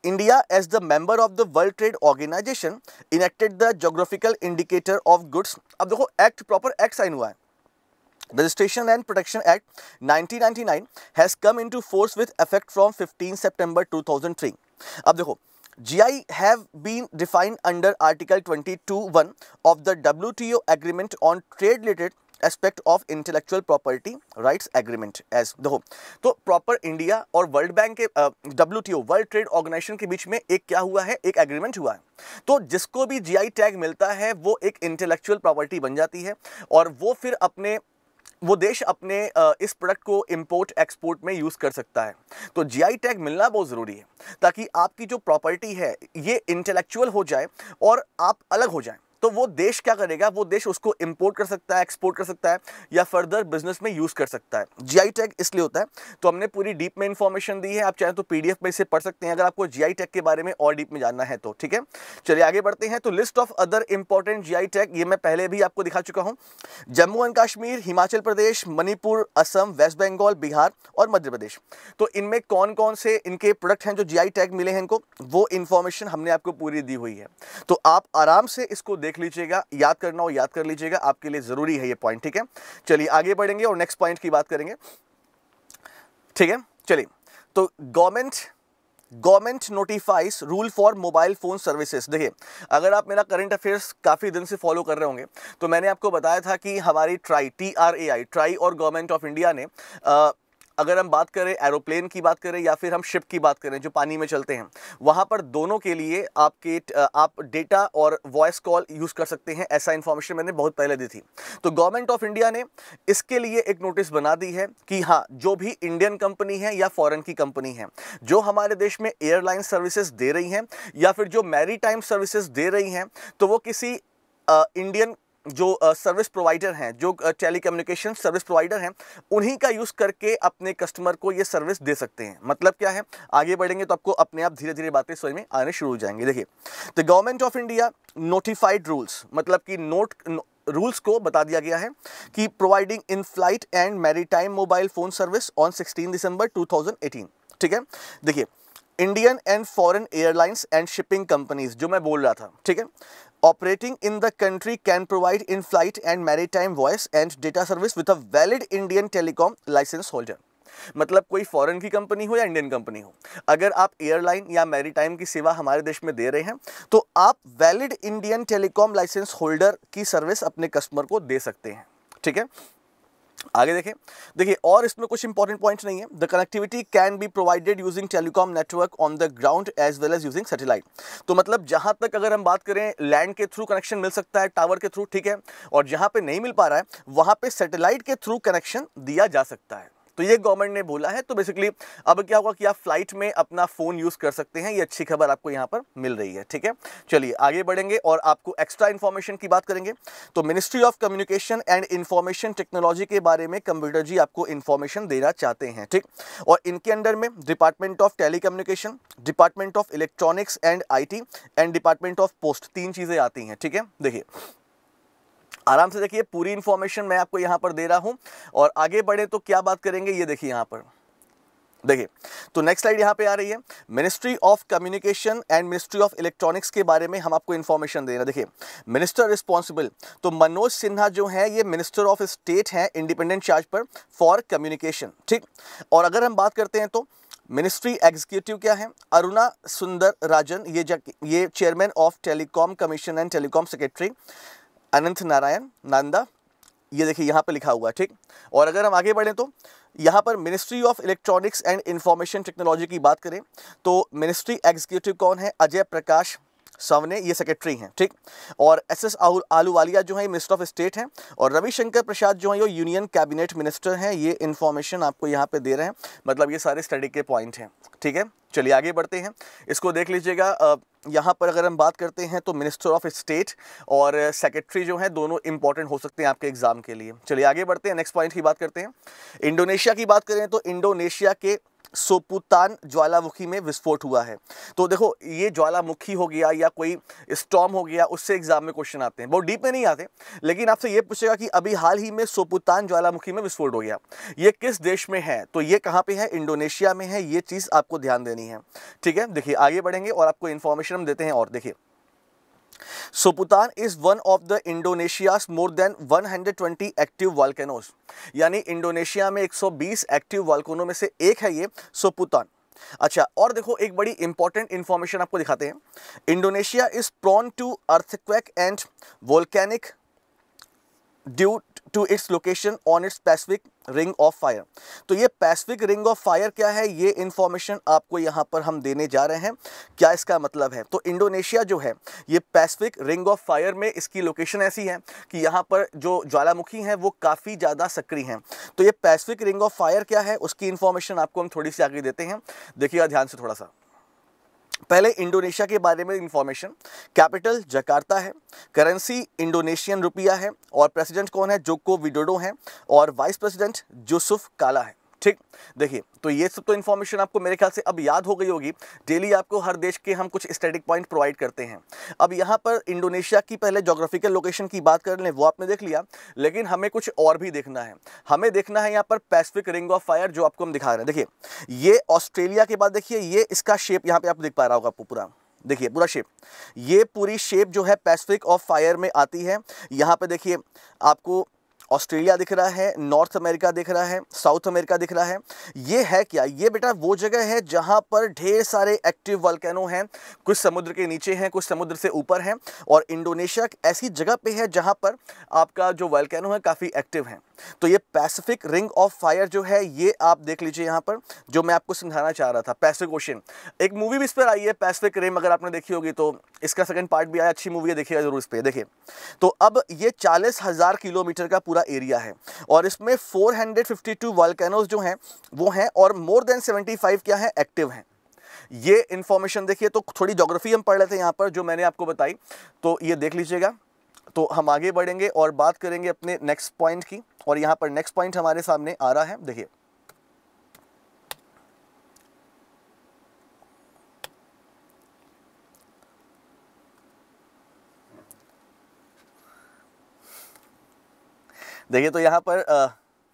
India as the member of the world trade organization enacted the geographical indicator of goods. अब देखो एक्ट, प्रॉपर एक्ट साइन हुआ है। Registration and Protection Act nineteen ninety nine has come into force with effect from fifteenth September two thousand three. अब देखो G I have been defined under Article twenty-two one of the W T O Agreement on Trade Related Aspect of Intellectual Property Rights Agreement as देखो तो proper India और world bank के W T O world trade organization के बीच में एक क्या हुआ है, एक एग्रीमेंट हुआ है। तो जिसको भी G I टैग मिलता है वो एक इंटेलेक्चुअल प्रॉपर्टी बन जाती है और वो फिर अपने वो देश अपने इस प्रोडक्ट को इंपोर्ट एक्सपोर्ट में यूज़ कर सकता है। तो जीआई टैग मिलना बहुत ज़रूरी है ताकि आपकी जो प्रॉपर्टी है ये इंटेलेक्चुअल हो जाए और आप अलग हो जाएं। तो वो देश क्या करेगा, वो देश उसको इंपोर्ट कर सकता है, एक्सपोर्ट कर सकता है या फर्दर बिजनेस में यूज़ कर सकता है। जीआई टैग इसलिए होता है। तो हमने पूरी डीप में इंफॉर्मेशन दी है, आप चाहें तो पीडीएफ में इसे पढ़ सकते हैं अगर आपको जीआई टैग के बारे में और डीप में जानना है तो। ठीक है, चलिए आगे बढ़ते हैं। तो list of other important GI tag ये मैं पहले भी आपको दिखा चुका हूँ। जम्मू एंड कश्मीर, हिमाचल प्रदेश, मणिपुर, असम, वेस्ट बंगाल, बिहार और मध्य प्रदेश। तो इनमें कौन कौन से इनके प्रोडक्ट हैं जो जीआई टैग मिले हैं इनको, वो इन्फॉर्मेशन हमने आपको पूरी दी हुई है। तो आप आराम से इसको देख लीजिएगा, याद करना हो याद कर लीजिएगा, आपके लिए जरूरी है ये पॉइंट। ठीक है, चलिए आगे बढ़ेंगे और नेक्स्ट पॉइंट की बात करेंगे। ठीक है, चलिए। तो government government notifies rule for mobile phone services. देखिए, अगर आप मेरा करंट अफेयर्स काफ़ी दिन से फॉलो कर रहे होंगे तो मैंने आपको बताया था कि हमारी TRAI T R A I TRAI और गवर्नमेंट ऑफ इंडिया ने आ, अगर हम बात करें एरोप्लेन की बात करें या फिर हम शिप की बात करें जो पानी में चलते हैं, वहाँ पर दोनों के लिए आपके आप डेटा और वॉइस कॉल यूज़ कर सकते हैं। ऐसा इन्फॉर्मेशन मैंने बहुत पहले दी थी। तो गवर्नमेंट ऑफ इंडिया ने इसके लिए एक नोटिस बना दी है कि हाँ, जो भी इंडियन कंपनी है या फॉरेन की कंपनी है जो हमारे देश में एयरलाइन सर्विसेज दे रही हैं या फिर जो मैरीटाइम सर्विसेज दे रही हैं, तो वो किसी इंडियन जो सर्विस प्रोवाइडर हैं, जो टेलीकम्युनिकेशन सर्विस प्रोवाइडर हैं, उन्हीं का यूज़ करके अपने कस्टमर को ये सर्विस दे सकते हैं। मतलब क्या है, आगे बढ़ेंगे तो आपको अपने आप धीरे धीरे बातें समझ में आने शुरू हो जाएंगे। देखिए, the government of India notified rules, मतलब कि नोट रूल्स को बता दिया गया है कि providing in flight and maritime mobile phone service on sixteen December two thousand eighteen. ठीक है, देखिए, Indian and foreign airlines and shipping companies जो मैं बोल रहा था, ठीक है, operating in the country can provide in flight and maritime voice and data service with a valid Indian telecom licence holder. मतलब कोई फॉरेन की कंपनी हो या इंडियन कंपनी हो, अगर आप एयरलाइन या मैरीटाइम की सेवा हमारे देश में दे रहे हैं तो आप valid Indian telecom licence holder की सर्विस अपने कस्टमर को दे सकते हैं। ठीक है, आगे देखें। देखिए, और इसमें कुछ इंपॉर्टेंट पॉइंट्स नहीं है। The connectivity can be provided using telecom network on the ground as well as using satellite. तो मतलब जहां तक अगर हम बात करें, लैंड के थ्रू कनेक्शन मिल सकता है, टावर के थ्रू, ठीक है, और जहां पे नहीं मिल पा रहा है वहां पे सैटेलाइट के थ्रू कनेक्शन दिया जा सकता है। तो ये गवर्नमेंट ने बोला है। तो बेसिकली अब क्या होगा कि आप फ्लाइट में अपना फ़ोन यूज़ कर सकते हैं। ये अच्छी खबर आपको यहाँ पर मिल रही है। ठीक है, चलिए आगे बढ़ेंगे और आपको एक्स्ट्रा इन्फॉर्मेशन की बात करेंगे। तो ministry of communication and information technology के बारे में कंप्यूटर जी आपको इन्फॉर्मेशन देना चाहते हैं। ठीक, और इनके अंडर में department of telecommunication, department of electronics and I T and department of post, तीन चीज़ें आती हैं। ठीक है, देखिए आराम से देखिए, पूरी इंफॉर्मेशन मैं आपको यहाँ पर दे रहा हूँ। और आगे बढ़े तो क्या बात करेंगे, ये देखिए यहाँ पर देखिए। तो नेक्स्ट स्लाइड यहाँ पे आ रही है। Ministry of communication and ministry of electronics के बारे में हम आपको इन्फॉर्मेशन दे रहे हैं। देखिए, मिनिस्टर रिस्पॉन्सिबल, तो मनोज सिन्हा जो है ये मिनिस्टर ऑफ स्टेट हैं, इंडिपेंडेंट चार्ज पर फॉर कम्युनिकेशन। ठीक, और अगर हम बात करते हैं तो मिनिस्ट्री एग्जीक्यूटिव क्या है, अरुणा सुंदर राजन, ये ये chairman of telecom commission and telecom secretary Anant Narayan Nanda, ये देखिए यहाँ पे लिखा हुआ है। ठीक, और अगर हम आगे बढ़ें तो यहाँ पर ministry of electronics and information technology की बात करें तो मिनिस्ट्री एग्जीक्यूटिव कौन है, अजय प्रकाश सवने, ये सेक्रेटरी हैं। ठीक, और एस एस आलूवालिया जो है मिनिस्टर ऑफ स्टेट हैं, और रविशंकर प्रसाद जो है ये यूनियन कैबिनेट मिनिस्टर हैं। ये इन्फॉर्मेशन आपको यहाँ पे दे रहे हैं, मतलब ये सारे स्टडी के पॉइंट हैं। ठीक है, चलिए आगे बढ़ते हैं, इसको देख लीजिएगा। यहाँ पर अगर हम बात करते हैं तो मिनिस्टर ऑफ स्टेट और सेक्रेटरी जो है दोनों इंपॉर्टेंट हो सकते हैं आपके एग्जाम के लिए। चलिए आगे बढ़ते हैं, नेक्स्ट पॉइंट की बात करते हैं। इंडोनेशिया की बात करें तो इंडोनेशिया के सोपुतान ज्वालामुखी में विस्फोट हुआ है। तो देखो ये ज्वालामुखी हो गया या कोई स्टॉर्म हो गया, उससे एग्जाम में क्वेश्चन आते हैं, बहुत डीप में नहीं आते, लेकिन आपसे ये पूछेगा कि अभी हाल ही में सोपुतान ज्वालामुखी में विस्फोट हो गया, ये किस देश में है, तो ये कहाँ पे है, इंडोनेशिया में है। ये चीज़ आपको ध्यान देनी है, ठीक है। देखिए आगे बढ़ेंगे और आपको इन्फॉर्मेशन हम देते हैं। और देखिए Soputan is one of the Indonesia's more than one hundred twenty active volcanoes, यानी इंडोनेशिया में एक सौ बीस एक्टिव वॉल्केनो में से एक है ये सोपुतान। अच्छा, और देखो एक बड़ी इंपॉर्टेंट इंफॉर्मेशन आपको दिखाते हैं। Indonesia is prone to earthquake and volcanic due to its location on its Pacific ring of fire. तो ये पैसिफिक रिंग ऑफ फायर क्या है, ये इंफॉर्मेशन आपको यहाँ पर हम देने जा रहे हैं। क्या इसका मतलब है, तो इंडोनेशिया जो है ये पैसिफिक रिंग ऑफ फायर में इसकी लोकेशन ऐसी है कि यहाँ पर जो ज्वालामुखी हैं वो काफ़ी ज़्यादा सक्रिय हैं। तो ये पैसिफिक रिंग ऑफ फायर क्या है, उसकी इंफॉर्मेशन आपको हम थोड़ी सी आगे देते हैं। देखिएगा ध्यान से थोड़ा सा। पहले इंडोनेशिया के बारे में इंफॉर्मेशन। कैपिटल जकार्ता है, करेंसी इंडोनेशियन रुपया है, और प्रेसिडेंट कौन है, जोको विडोडो हैं, और वाइस प्रेसिडेंट यूसुफ काला है। ठीक, देखिए तो ये सब तो इन्फॉर्मेशन आपको मेरे ख्याल से अब याद हो गई होगी। डेली आपको हर देश के हम कुछ स्टैटिक पॉइंट प्रोवाइड करते हैं। अब यहाँ पर इंडोनेशिया की पहले ज्योग्राफिकल लोकेशन की बात कर लें, वो आपने देख लिया, लेकिन हमें कुछ और भी देखना है। हमें देखना है यहाँ पर पैसिफिक रिंग ऑफ फायर जो आपको हम दिखा रहे हैं। देखिए ये ऑस्ट्रेलिया के बाद देखिए ये इसका शेप यहाँ पे आप देख पा रहा होगा आपको पूरा, देखिए पूरा शेप, ये पूरी शेप जो है पैसिफिक ऑफ फायर में आती है। यहाँ पे देखिए आपको ऑस्ट्रेलिया दिख रहा है, नॉर्थ अमेरिका दिख रहा है, साउथ अमेरिका दिख रहा है। ये है क्या, ये बेटा वो जगह है जहाँ पर ढेर सारे एक्टिव वोल्केनो हैं, कुछ समुद्र के नीचे हैं, कुछ समुद्र से ऊपर हैं, और इंडोनेशिया ऐसी जगह पे है जहाँ पर आपका जो वोल्केनो है काफ़ी एक्टिव हैं। तो ये पैसिफिक रिंग ऑफ फायर जो है ये आप देख लीजिए यहाँ पर, जो मैं आपको समझाना चाह रहा था। पैसिफिक ओशन, एक मूवी भी इस पर आई है पैसिफिक रिम, अगर आपने देखी होगी तो इसका सेकंड पार्ट भी आया, अच्छी मूवी है, देखिएगा जरूर इस पर। देखिए तो अब ये चालीस हज़ार किलोमीटर का पूरा एरिया है, और इसमें four hundred fifty two volcanoes जो हैं वो हैं, और मोर देन सेवेंटी फाइव क्या है, एक्टिव हैं। ये इन्फॉर्मेशन देखिए, तो थोड़ी ज्योग्राफी हम पढ़ लेते हैं यहाँ पर जो मैंने आपको बताई, तो ये देख लीजिएगा। तो हम आगे बढ़ेंगे और बात करेंगे अपने नेक्स्ट पॉइंट की, और यहाँ पर नेक्स्ट पॉइंट हमारे सामने आ रहा है। देखिए देखिए तो यहाँ पर आ,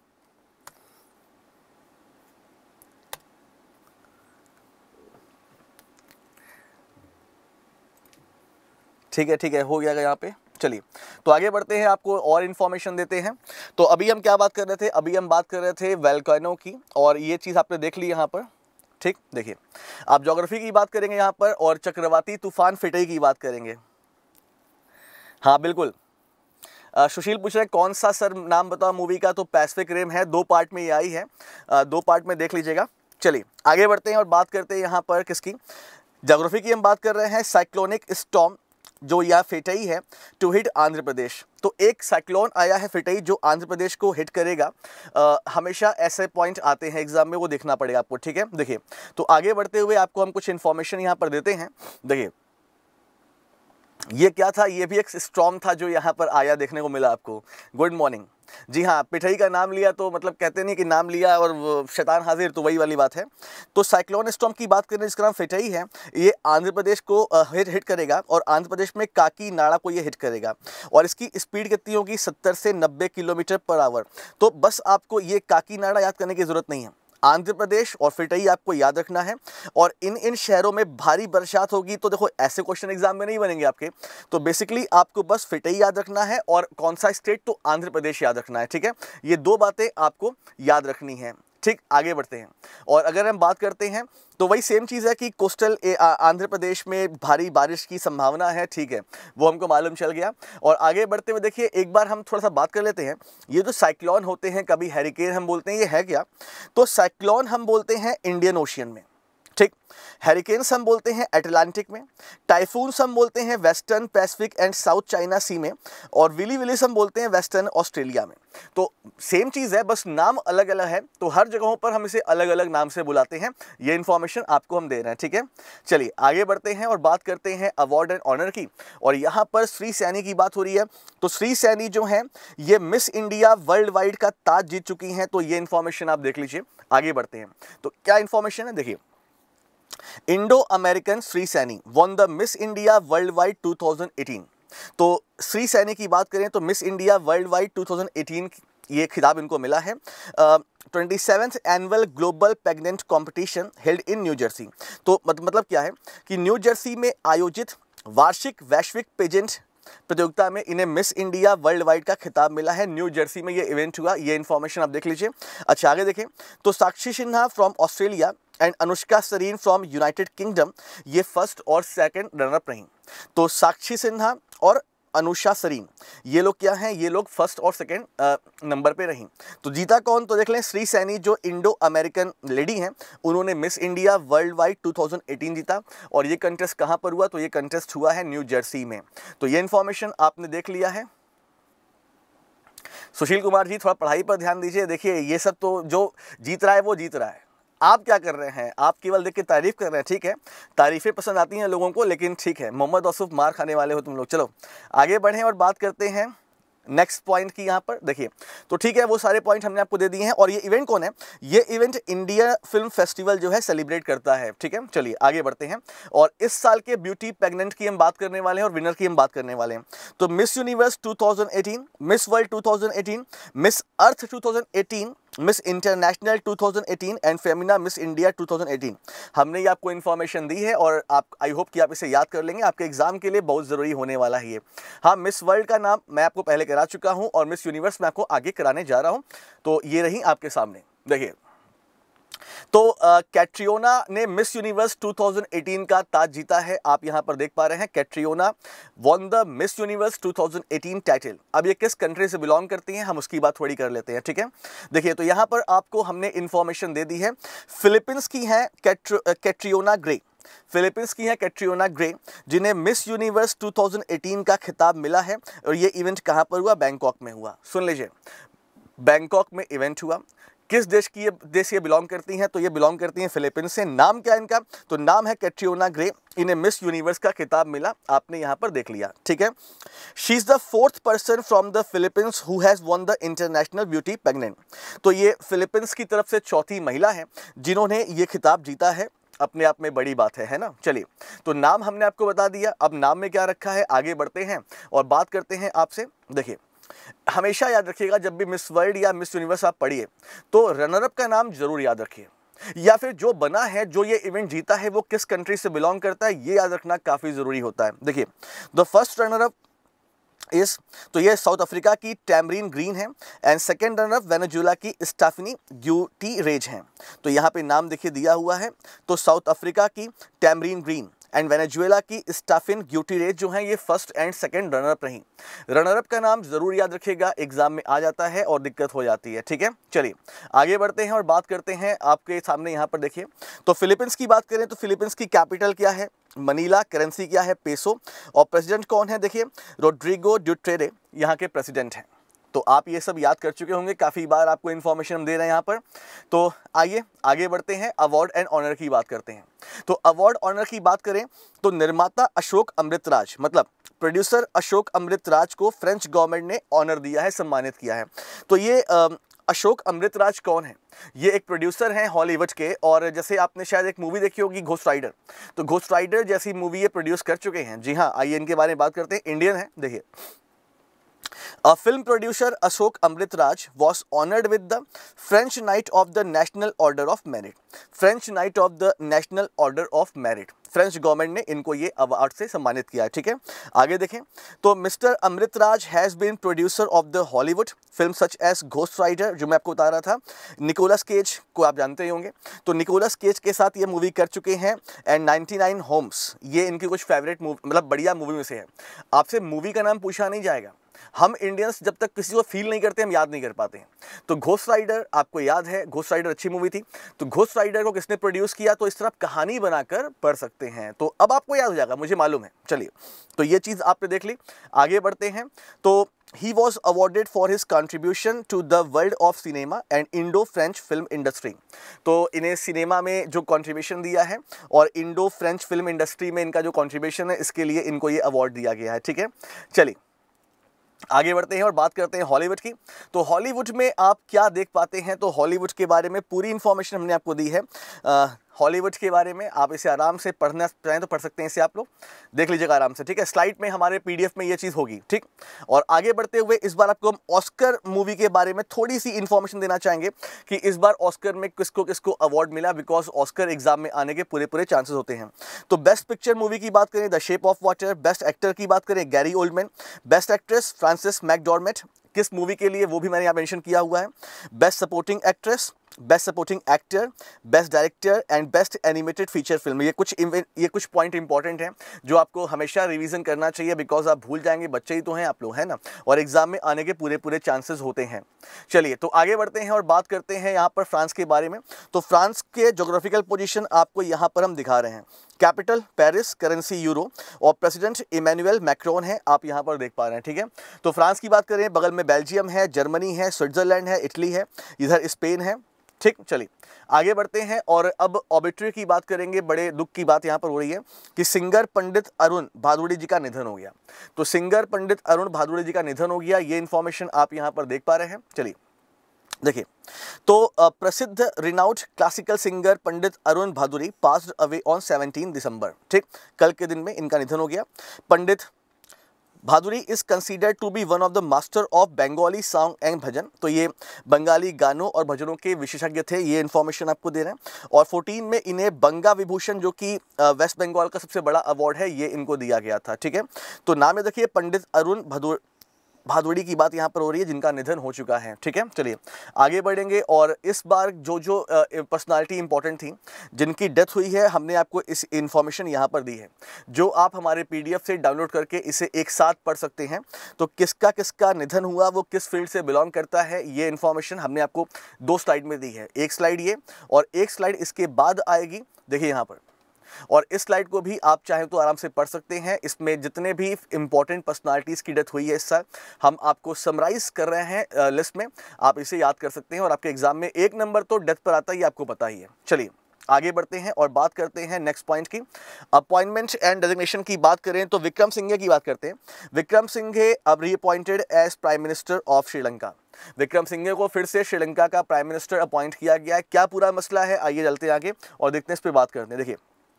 ठीक है ठीक है हो गया यहाँ पे। चलिए तो आगे बढ़ते हैं, आपको और इन्फॉर्मेशन देते हैं। तो अभी हम क्या बात कर रहे थे, अभी हम बात कर रहे थे वोल्केनो की, और ये चीज़ आपने देख ली यहाँ पर। ठीक, देखिए आप ज्योग्राफी की बात करेंगे यहाँ पर, और चक्रवाती तूफान फिटई की बात करेंगे। हाँ बिल्कुल, आ, सुशील पूछ रहे हैं कौन सा सर नाम बताओ मूवी का, तो पैसिफिक रिम है, दो पार्ट में ये आई है, आ, दो पार्ट में देख लीजिएगा। चलिए आगे बढ़ते हैं और बात करते हैं यहाँ पर किसकी, ज्योग्राफी की हम बात कर रहे हैं। साइक्लोनिक स्टॉर्म जो यह फिटई है टू हिट आंध्र प्रदेश, तो एक साइक्लोन आया है फिटई जो आंध्र प्रदेश को हिट करेगा। आ, हमेशा ऐसे पॉइंट आते हैं एग्जाम में, वो देखना पड़ेगा आपको। ठीक है, देखिए तो आगे बढ़ते हुए आपको हम कुछ इन्फॉर्मेशन यहाँ पर देते हैं। देखिए ये क्या था, ये भी एक स्टॉर्म था जो यहाँ पर आया, देखने को मिला आपको। Good morning. जी हाँ, पिठई का नाम लिया तो मतलब कहते नहीं कि नाम लिया और शैतान हाजिर, तो वही वाली बात है। तो साइक्लोन स्टॉर्म की बात करें जिसका नाम फिटई है, ये आंध्र प्रदेश को हिट हिट करेगा, और आंध्र प्रदेश में काकीनाडा को ये हिट करेगा, और इसकी स्पीड कितनी होगी, सत्तर से नब्बे किलोमीटर पर आवर। तो बस आपको ये काकीनाडा याद करने की जरूरत नहीं है, आंध्र प्रदेश और फिटई आपको याद रखना है। और इन इन शहरों में भारी बरसात होगी, तो देखो ऐसे क्वेश्चन एग्जाम में नहीं बनेंगे आपके, तो बेसिकली आपको बस फिटई याद रखना है, और कौन सा स्टेट, तो आंध्र प्रदेश याद रखना है। ठीक है, ये दो बातें आपको याद रखनी है। ठीक, आगे बढ़ते हैं, और अगर हम बात करते हैं तो वही सेम चीज़ है कि कोस्टल आंध्र प्रदेश में भारी बारिश की संभावना है। ठीक है, वो हमको मालूम चल गया। और आगे बढ़ते हुए देखिए एक बार हम थोड़ा सा बात कर लेते हैं, ये जो साइक्लोन होते हैं, कभी हैरिकेन हम बोलते हैं, ये है क्या, तो साइक्लोन हम बोलते हैं इंडियन ओशियन में। ठीक। हैरिकेन्स हम बोलते हैं अटलांटिक में, टाइफून्स हम बोलते हैं western Pacific and South China sea में, और विली विलिस हम बोलते हैं वेस्टर्न ऑस्ट्रेलिया में। तो सेम चीज़ है, बस नाम अलग अलग है, तो हर जगहों पर हम इसे अलग अलग नाम से बुलाते हैं। ये इन्फॉर्मेशन आपको हम दे रहे हैं, ठीक है। चलिए आगे बढ़ते हैं और बात करते हैं अवार्ड एंड ऑनर की। और यहाँ पर श्री सैनी की बात हो रही है। तो श्री सैनी जो है ये मिस इंडिया वर्ल्ड वाइड का ताज जीत चुकी हैं, तो ये इन्फॉर्मेशन आप देख लीजिए। आगे बढ़ते हैं, तो क्या इन्फॉर्मेशन है देखिए। Indo American Shree Saini won the Miss India world wide two thousand eighteen. तो श्री सैनी की बात करें तो Miss India world wide two thousand eighteen ये खिताब इनको मिला है। Twenty seventh annual global pageant competition held in New Jersey. तो मत, मतलब क्या है कि न्यू जर्सी में आयोजित वार्षिक वैश्विक पेजेंट प्रतियोगिता में इन्हें मिस इंडिया वर्ल्ड वाइड का खिताब मिला है। न्यू जर्सी में ये इवेंट हुआ, ये इन्फॉर्मेशन आप देख लीजिए। अच्छा आगे देखें तो Sakshi Sinha from Australia and Anushka Sareen from United Kingdom ये फर्स्ट और सेकंड रनर रहीं। तो साक्षी सिन्हा और अनुषा सरीन ये लोग क्या हैं, ये लोग फर्स्ट और सेकंड नंबर पे रहीं। तो जीता कौन, तो देख लें श्री सैनी जो इंडो अमेरिकन लेडी हैं, उन्होंने Miss India world wide two thousand eighteen जीता। और ये कंटेस्ट कहाँ पर हुआ, तो ये कंटेस्ट हुआ है न्यू जर्सी में। तो ये इन्फॉर्मेशन आपने देख लिया है। सुशील कुमार जी थोड़ा पढ़ाई पर ध्यान दीजिए। देखिए ये सब तो जो जीत रहा है वो जीत रहा है, आप क्या कर रहे हैं, आप केवल देख के तारीफ कर रहे हैं, ठीक है। तारीफें पसंद आती हैं लोगों को, लेकिन ठीक है, मोहम्मद औसूफ मार खाने वाले हो तुम लोग। चलो आगे बढ़ें और बात करते हैं नेक्स्ट पॉइंट की। यहाँ पर देखिए तो ठीक है, वो सारे पॉइंट हमने आपको दे दिए हैं। और ये इवेंट कौन है, ये इवेंट इंडिया फिल्म फेस्टिवल जो है सेलिब्रेट करता है, ठीक है। चलिए आगे बढ़ते हैं और इस साल के ब्यूटी प्रेग्नेंट की हम बात करने वाले हैं और विनर की हम बात करने वाले हैं। तो Miss Universe two thousand eighteen, Miss World two thousand eighteen, Miss Earth two thousand eighteen, Miss International two thousand eighteen and Femina Miss India two thousand eighteen. हमने ये आपको इन्फॉर्मेशन दी है और आप आई होप कि आप इसे याद कर लेंगे, आपके एग्जाम के लिए बहुत ज़रूरी होने वाला है ये। हाँ, मिस वर्ल्ड का नाम मैं आपको पहले करा चुका हूँ और मिस यूनिवर्स मैं आपको आगे कराने जा रहा हूँ। तो ये रही आपके सामने, देखिए। तो कैट्रियोना ने Miss Universe two thousand eighteen का ताज जीता है, आप यहां पर देख पा रहे हैं। Catriona won the Miss Universe two thousand eighteen title. अब ये किस कंट्री से बिलोंग करती हैं, हम उसकी बात थोड़ी कर लेते हैं, ठीक है। देखिए तो यहां पर आपको हमने इंफॉर्मेशन दे दी है। फिलीपींस की हैं कैट्रियोना ग्रे, फिलीपींस की है कैट्रियोना ग्रे, जिन्हें Miss Universe two thousand eighteen का खिताब मिला है। और ये इवेंट कहां पर हुआ, बैंकॉक में हुआ। सुन लीजिए, बैंकॉक में इवेंट हुआ। किस देश की ये देश ये बिलोंग करती हैं, तो ये बिलोंग करती हैं फिलीपींस से। नाम क्या है इनका, तो नाम है कैट्रियोना ग्रे। इन्हें मिस यूनिवर्स का खिताब मिला, आपने यहाँ पर देख लिया, ठीक है। She is the fourth person from the Philippines who has won the international beauty pregnant. तो ये फिलीपींस की तरफ से चौथी महिला है जिन्होंने ये खिताब जीता है, अपने आप में बड़ी बात है, है ना। चलिए तो नाम हमने आपको बता दिया, अब नाम में क्या रखा है, आगे बढ़ते हैं और बात करते हैं आपसे। देखिए हमेशा याद रखिएगा, जब भी मिस वर्ल्ड या मिस यूनिवर्स आप पढ़िए तो रनर अप का नाम जरूर याद रखिए, या फिर जो बना है, जो ये इवेंट जीता है, वो किस कंट्री से बिलोंग करता है, ये याद रखना काफ़ी ज़रूरी होता है। देखिए द फर्स्ट रनर अप इस, तो ये साउथ अफ्रीका की टैमरीन ग्रीन है and second runner up Venezuela की स्टेफनी ग्यूटीरेज हैं। तो यहाँ पे नाम देखिए दिया हुआ है। तो साउथ अफ्रीका की टैमरीन ग्रीन एंड वेनेजुएला की स्टेफिन ग्यूटीरेज जो हैं, ये first and second runner up रहीं। रनर अप का नाम जरूर याद रखिएगा, एग्जाम में आ जाता है और दिक्कत हो जाती है, ठीक है। चलिए आगे बढ़ते हैं और बात करते हैं आपके सामने। यहाँ पर देखिए तो फिलीपींस की बात करें तो फिलीपींस की कैपिटल क्या है, मनीला। करेंसी क्या है, पेसो। और प्रेसिडेंट कौन है, देखिए रोड्रिगो ड्यूटेरे यहाँ के प्रेसिडेंट हैं। तो आप ये सब याद कर चुके होंगे, काफ़ी बार आपको इन्फॉर्मेशन हम दे रहे हैं यहाँ पर। तो आइए आगे बढ़ते हैं, अवार्ड एंड ऑनर की बात करते हैं। तो अवार्ड ऑनर की बात करें तो निर्माता अशोक अमृतराज, मतलब प्रोड्यूसर अशोक अमृतराज को फ्रेंच गवर्नमेंट ने ऑनर दिया है, सम्मानित किया है। तो ये आ, अशोक अमृतराज कौन है, ये एक प्रोड्यूसर हैं हॉलीवुड के। और जैसे आपने शायद एक मूवी देखी होगी घोस्ट राइडर, तो घोस्ट राइडर जैसी मूवी ये प्रोड्यूस कर चुके हैं। जी हाँ, आइए इनके बारे में बात करते हैं। इंडियन है। देखिए A film producer Ashok Amritraj was honored with the French Knight of the National Order of Merit. French Knight of the National Order of Merit. French government ने इनको ये अवार्ड से सम्मानित किया है, ठीक है। आगे देखें तो mister Amritraj has been producer of the Hollywood film such as Ghost Rider, जो मैं आपको बता रहा था। निकोलस केज को आप जानते ही होंगे, तो निकोलस केज के साथ ये मूवी कर चुके हैं। एंड नाइन्टी नाइन होम्स, ये इनकी कुछ फेवरेट मूवी, मतलब बढ़िया मूवी में से है। आपसे मूवी का नाम पूछा नहीं जाएगा, हम इंडियंस जब तक किसी को फील नहीं करते हम याद नहीं कर पाते हैं। तो घोस्ट राइडर आपको याद है, घोस्ट राइडर अच्छी मूवी थी। तो घोस्ट राइडर को किसने प्रोड्यूस किया, तो इस तरह आप कहानी बनाकर पढ़ सकते हैं। तो अब आपको याद हो जाएगा, मुझे मालूम है। चलिए, तो ये चीज़ आपने देख ली। आगे बढ़ते हैं। तो he was awarded for his contribution to the world of cinema and Indo-French film industry। तो इन्हें सिनेमा में जो कंट्रीब्यूशन दिया है और इंडो फ्रेंच फिल्म इंडस्ट्री में इनका जो कंट्रीब्यूशन है, इसके लिए इनको ये अवार्ड दिया गया है। ठीक है, चलिए आगे बढ़ते हैं और बात करते हैं हॉलीवुड की। तो हॉलीवुड में आप क्या देख पाते हैं, तो हॉलीवुड के बारे में पूरी इंफॉर्मेशन हमने आपको दी है। हॉलीवुड के बारे में आप इसे आराम से पढ़ना चाहें तो पढ़ सकते हैं, इसे आप लोग देख लीजिएगा आराम से। ठीक है, स्लाइड में हमारे पीडीएफ में ये चीज़ होगी। ठीक, और आगे बढ़ते हुए इस बार आपको हम ऑस्कर मूवी के बारे में थोड़ी सी इंफॉर्मेशन देना चाहेंगे कि इस बार ऑस्कर में किसको किसको अवार्ड मिला, बिकॉज ऑस्कर एग्जाम में आने के पूरे पूरे चांसेस होते हैं। तो बेस्ट पिक्चर मूवी की बात करें the Shape of Water, best actor की बात करें Gary Oldman, best actress Frances McDormand, किस मूवी के लिए वो भी मैंने यहाँ मेंशन किया हुआ है। Best supporting actress, best supporting actor, best director and best animated feature film. ये कुछ ये कुछ पॉइंट इंपॉर्टेंट हैं जो आपको हमेशा रिवीजन करना चाहिए, बिकॉज आप भूल जाएंगे, बच्चे ही तो हैं आप लोग, है ना, और एग्जाम में आने के पूरे पूरे चांसेस होते हैं। चलिए, तो आगे बढ़ते हैं और बात करते हैं यहाँ पर फ्रांस के बारे में। तो फ्रांस के जोग्राफिकल पोजीशन आपको यहाँ पर हम दिखा रहे हैं। कैपिटल पेरिस, करेंसी यूरो और प्रेसिडेंट इमैनुअल मैक्रोन है, आप यहाँ पर देख पा रहे हैं। ठीक है, तो फ्रांस की बात करें, बगल में बेल्जियम है, जर्मनी है, स्विट्जरलैंड है, इटली है, इधर स्पेन है। ठीक, चलिए आगे बढ़ते हैं और अब ऑबिट्री की बात करेंगे। बड़े दुख की बात यहाँ पर हो रही है कि सिंगर पंडित अरुण भादुड़ी जी का निधन हो गया। तो सिंगर पंडित अरुण भादुड़ी जी का निधन हो गया, ये इन्फॉर्मेशन आप यहाँ पर देख पा रहे हैं। चलिए देखिए, तो प्रसिद्ध renowned classical singer Pandit Arun Bhaduri passed away on seventeen December. ठीक, कल के दिन में इनका निधन हो गया। Pandit Bhaduri is considered to be one of the master of Bengali song and bhajan. तो ये बंगाली गानों और भजनों के विशेषज्ञ थे, ये इन्फॉर्मेशन आपको दे रहे हैं। और चौदह में इन्हें बंगा विभूषण, जो कि वेस्ट बंगाल का सबसे बड़ा अवार्ड है, ये इनको दिया गया था। ठीक है, तो नाम में देखिए पंडित अरुण भादुड़ी भादुड़ी की बात यहाँ पर हो रही है, जिनका निधन हो चुका है। ठीक है, चलिए आगे बढ़ेंगे और इस बार जो जो पर्सनालिटी इंपॉर्टेंट थी जिनकी डेथ हुई है, हमने आपको इस इंफॉर्मेशन यहाँ पर दी है, जो आप हमारे पीडीएफ से डाउनलोड करके इसे एक साथ पढ़ सकते हैं। तो किसका किसका निधन हुआ, वो किस फील्ड से बिलोंग करता है, ये इन्फॉर्मेशन हमने आपको दो स्लाइड में दी है। एक स्लाइड ये और एक स्लाइड इसके बाद आएगी, देखिए यहाँ पर। और इस स्लाइड को भी आप चाहें तो आराम से पढ़ सकते हैं। इसमें जितने भी इंपॉर्टेंट पर्सनालिटीज़ की डेथ हुई है इस साल, हम आपको समराइज कर रहे हैं लिस्ट में, आप इसे याद कर सकते हैं और आपके एग्जाम में एक नंबर तो डेथ पर आता ही, आपको पता ही है। चलिए आगे बढ़ते हैं और बात करते हैं नेक्स्ट पॉइंट की। अपॉइंटमेंट एंड डेजिग्नेशन की बात करें तो विक्रम सिंघे की बात करते हैं। विक्रम सिंघे अब reappointed as prime minister of Sri Lanka. Wickremesinghe को फिर से श्रीलंका का प्राइम मिनिस्टर अपॉइंट किया गया है। क्या पूरा मसला है, आइए चलते हैं आगे और देखते हैं, इस पर बात करते हैं। देखिए,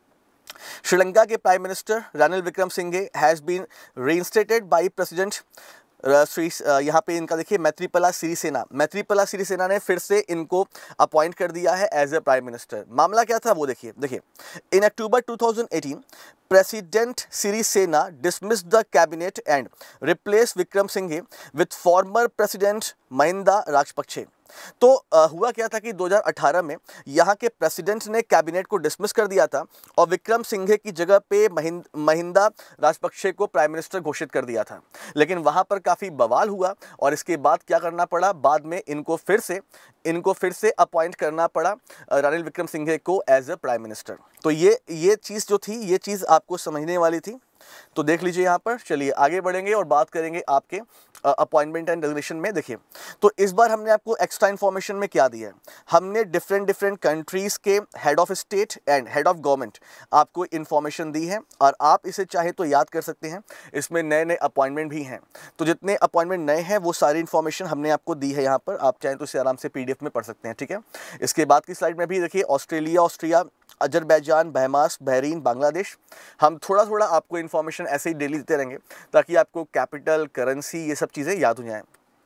श्रीलंका के prime minister Ranil Wickremesinghe has been reinstated by president Shri, यहाँ पे इनका देखिए मैत्रीपाला सिरिसेना मैत्रीपाला सिरिसेना ने फिर से इनको अपॉइंट कर दिया है एज ए प्राइम मिनिस्टर। मामला क्या था वो देखिए देखिए in October two thousand eighteen president Sirisena dismissed the cabinet and replace Wickremesinghe with former president Mahinda Rajapaksa. तो आ, हुआ क्या था कि दो हज़ार अठारह में यहाँ के प्रेसिडेंट ने कैबिनेट को डिसमिस कर दिया था और विक्रम सिंघे की जगह पे महिंद महिंदा राजपक्षे को प्राइम मिनिस्टर घोषित कर दिया था। लेकिन वहाँ पर काफ़ी बवाल हुआ और इसके बाद क्या करना पड़ा, बाद में इनको फिर से इनको फिर से अपॉइंट करना पड़ा रानिल विक्रमसिंघे को एज ए प्राइम मिनिस्टर। तो ये ये चीज़ जो थी, ये चीज़ आपको समझने वाली थी। तो देख लीजिए यहाँ पर। चलिए आगे बढ़ेंगे और बात करेंगे आपके अपॉइंटमेंट एंड डेजिग्नेशन में। देखिए, तो इस बार हमने आपको एक्स्ट्रा इन्फॉर्मेशन में क्या दिया है, हमने डिफरेंट डिफरेंट कंट्रीज़ के head of state and head of government आपको इन्फॉर्मेशन दी है और आप इसे चाहे तो याद कर सकते हैं। इसमें नए नए अपॉइंटमेंट भी हैं, तो जितने अपॉइंटमेंट नए हैं वो सारी इन्फॉर्मेशन हमने आपको दी है यहाँ पर। आप चाहें तो इसे आराम से पीडीएफ में पढ़ सकते हैं। ठीक है, इसके बाद की स्लाइड में भी देखिए Australia, Austria, Azerbaijan, Bahamas, Bahrain, Bangladesh. हम थोड़ा थोड़ा आपको इन्फॉर्मेशन ऐसे ही डेली देते रहेंगे ताकि आपको कैपिटल, करेंसी, ये सब चीज़ें याद हो जाएं।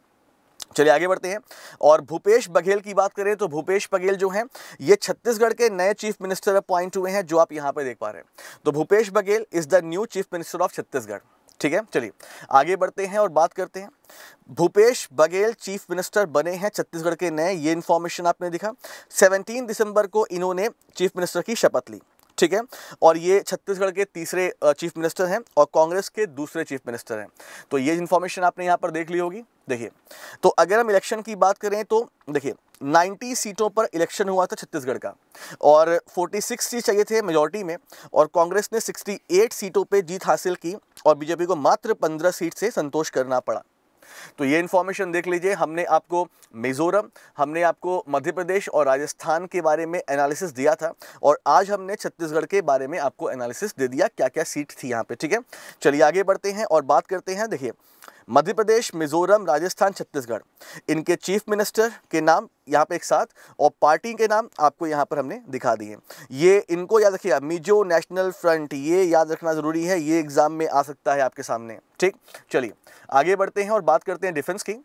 चलिए आगे बढ़ते हैं और भूपेश बघेल की बात करें तो भूपेश बघेल जो हैं ये छत्तीसगढ़ के नए चीफ मिनिस्टर अपॉइंट हुए हैं, जो आप यहाँ पे देख पा रहे हैं। तो Bhupesh Baghel is the new chief minister of Chhattisgarh. ठीक है, चलिए आगे बढ़ते हैं और बात करते हैं। भूपेश बघेल चीफ मिनिस्टर बने हैं छत्तीसगढ़ के नए, ये इन्फॉर्मेशन आपने दिखा। सत्रह दिसंबर को इन्होंने चीफ मिनिस्टर की शपथ ली। ठीक है, और ये छत्तीसगढ़ के तीसरे चीफ मिनिस्टर हैं और कांग्रेस के दूसरे चीफ मिनिस्टर हैं। तो ये इन्फॉर्मेशन आपने यहाँ पर देख ली होगी। देखिए, तो अगर हम इलेक्शन की बात करें तो देखिए नब्बे सीटों पर इलेक्शन हुआ था छत्तीसगढ़ का और छियालीस सीट चाहिए थे मेजॉरिटी में, और कांग्रेस ने अड़सठ सीटों पे जीत हासिल की और बीजेपी को मात्र पंद्रह सीट से संतोष करना पड़ा। तो ये इन्फॉर्मेशन देख लीजिए। हमने आपको मिजोरम, हमने आपको मध्य प्रदेश और राजस्थान के बारे में एनालिसिस दिया था और आज हमने छत्तीसगढ़ के बारे में आपको एनालिसिस दे दिया, क्या क्या सीट थी यहाँ पे। ठीक है, चलिए आगे बढ़ते हैं और बात करते हैं। देखिए, मध्य प्रदेश, मिजोरम, राजस्थान, छत्तीसगढ़, इनके चीफ मिनिस्टर के नाम यहाँ पे एक साथ और पार्टी के नाम आपको यहाँ पर हमने दिखा दिए। ये इनको याद रखिएगा, मिजो नेशनल फ्रंट, ये याद रखना ज़रूरी है, ये एग्जाम में आ सकता है आपके सामने। ठीक, चलिए आगे बढ़ते हैं और बात करते हैं डिफेंस की।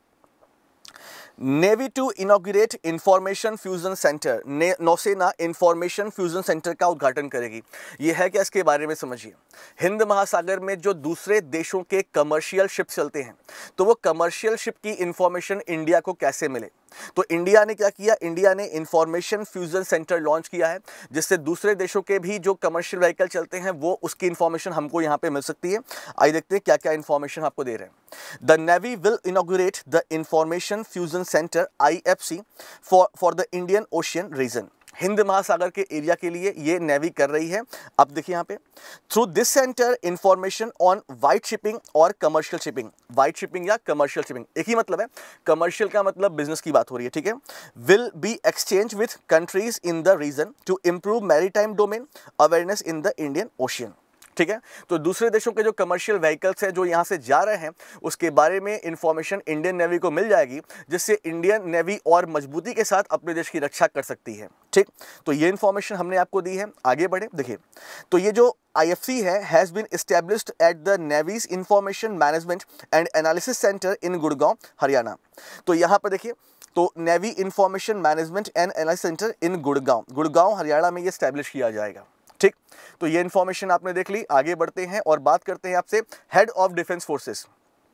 Navy to inaugurate information fusion centre, नौसेना इंफॉर्मेशन फ्यूजन सेंटर का उद्घाटन करेगी। ये है क्या, इसके बारे में समझिए। हिंद महासागर में जो दूसरे देशों के कमर्शियल शिप चलते हैं, तो वो कमर्शियल शिप की इंफॉर्मेशन इंडिया को कैसे मिले, तो इंडिया ने क्या किया, इंडिया ने इंफॉर्मेशन फ्यूजन सेंटर लॉन्च किया है, जिससे दूसरे देशों के भी जो कमर्शियल व्हीकल चलते हैं वो उसकी इंफॉर्मेशन हमको यहाँ पे मिल सकती है। आइए देखते हैं क्या क्या इंफॉर्मेशन आपको दे रहे हैं। The navy will inaugurate the information fusion centre I F C for for the Indian Ocean region. हिंद महासागर के एरिया के लिए ये नेवी कर रही है। अब देखिए यहाँ पे, through this centre information on white shipping और कमर्शियल शिपिंग, वाइट शिपिंग या कमर्शियल शिपिंग एक ही मतलब है, कमर्शियल का मतलब बिजनेस की बात हो रही है। ठीक है, will be exchange with countries in the region to improve maritime domain awareness in the Indian Ocean. ठीक है, तो दूसरे देशों के जो कमर्शियल व्हीकल्स हैं जो यहाँ से जा रहे हैं उसके बारे में इंफॉर्मेशन इंडियन नेवी को मिल जाएगी, जिससे इंडियन नेवी और मजबूती के साथ अपने देश की रक्षा कर सकती है। ठीक, तो ये इंफॉर्मेशन हमने आपको दी है। आगे बढ़े, देखिए, तो ये जो आई एफ सी है has been established at the navy's information management and analysis centre in Gurgaon, Haryana. तो यहाँ पर देखिए, तो navy information management and analysis centre in Gurgaon, Gurgaon Haryana में ये एस्टेब्लिश किया जाएगा। ठीक, तो ये इन्फॉर्मेशन आपने देख ली। आगे बढ़ते हैं और बात करते हैं आपसे head of defence forces.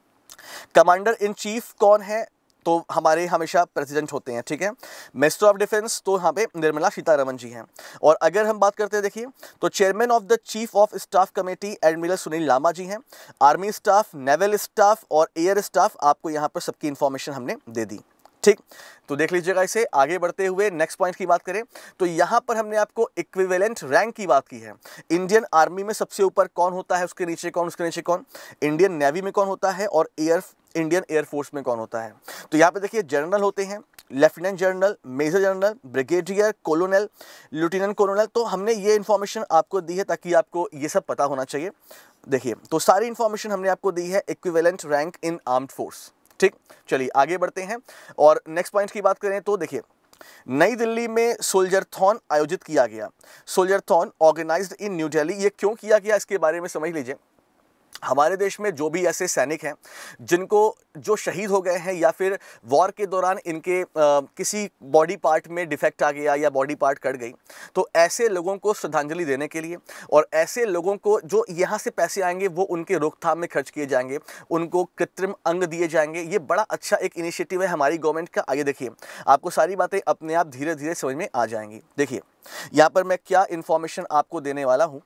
Commander in chief कौन है, तो हमारे हमेशा प्रेसिडेंट होते हैं। ठीक है, मिनिस्टर ऑफ डिफेंस तो यहाँ पे निर्मला सीतारमण जी हैं। और अगर हम बात करते हैं, देखिए, तो chairman of the chief of staff committee admiral Sunil Lamba ji हैं। आर्मी स्टाफ, नेवल स्टाफ और एयर स्टाफ, आपको यहाँ पर सबकी इंफॉर्मेशन हमने दे दी। ठीक, तो देख लीजिएगा इसे। आगे बढ़ते हुए नेक्स्ट पॉइंट की बात करें तो यहाँ पर हमने आपको इक्विवेलेंट रैंक की बात की है। इंडियन आर्मी में सबसे ऊपर कौन होता है, उसके नीचे कौन, उसके नीचे कौन, इंडियन नेवी में कौन होता है और एयर इंडियन एयरफोर्स में कौन होता है। तो यहाँ पे देखिए, जनरल होते हैं, lieutenant general, major general, brigadier, colonel, lieutenant colonel. तो हमने ये इन्फॉर्मेशन आपको दी है ताकि आपको ये सब पता होना चाहिए। देखिए, तो सारी इन्फॉर्मेशन हमने आपको दी है equivalent rank in armed force. ठीक, चलिए आगे बढ़ते हैं और नेक्स्ट पॉइंट की बात करें तो देखिए, नई दिल्ली में सोल्जरथॉन आयोजित किया गया। Soldierthon organised in New Delhi, ये क्यों किया गया इसके बारे में समझ लीजिए। हमारे देश में जो भी ऐसे सैनिक हैं जिनको जो शहीद हो गए हैं या फिर वॉर के दौरान इनके आ, किसी बॉडी पार्ट में डिफेक्ट आ गया या बॉडी पार्ट कट गई, तो ऐसे लोगों को श्रद्धांजलि देने के लिए और ऐसे लोगों को जो यहाँ से पैसे आएंगे वो उनके रोकथाम में खर्च किए जाएंगे, उनको कृत्रिम अंग दिए जाएंगे। ये बड़ा अच्छा एक इनिशिएटिव है हमारी गवर्नमेंट का। आइए देखिए, आपको सारी बातें अपने आप धीरे धीरे समझ में आ जाएंगी। देखिए, यहाँ पर मैं क्या इन्फॉर्मेशन आपको देने वाला हूँ।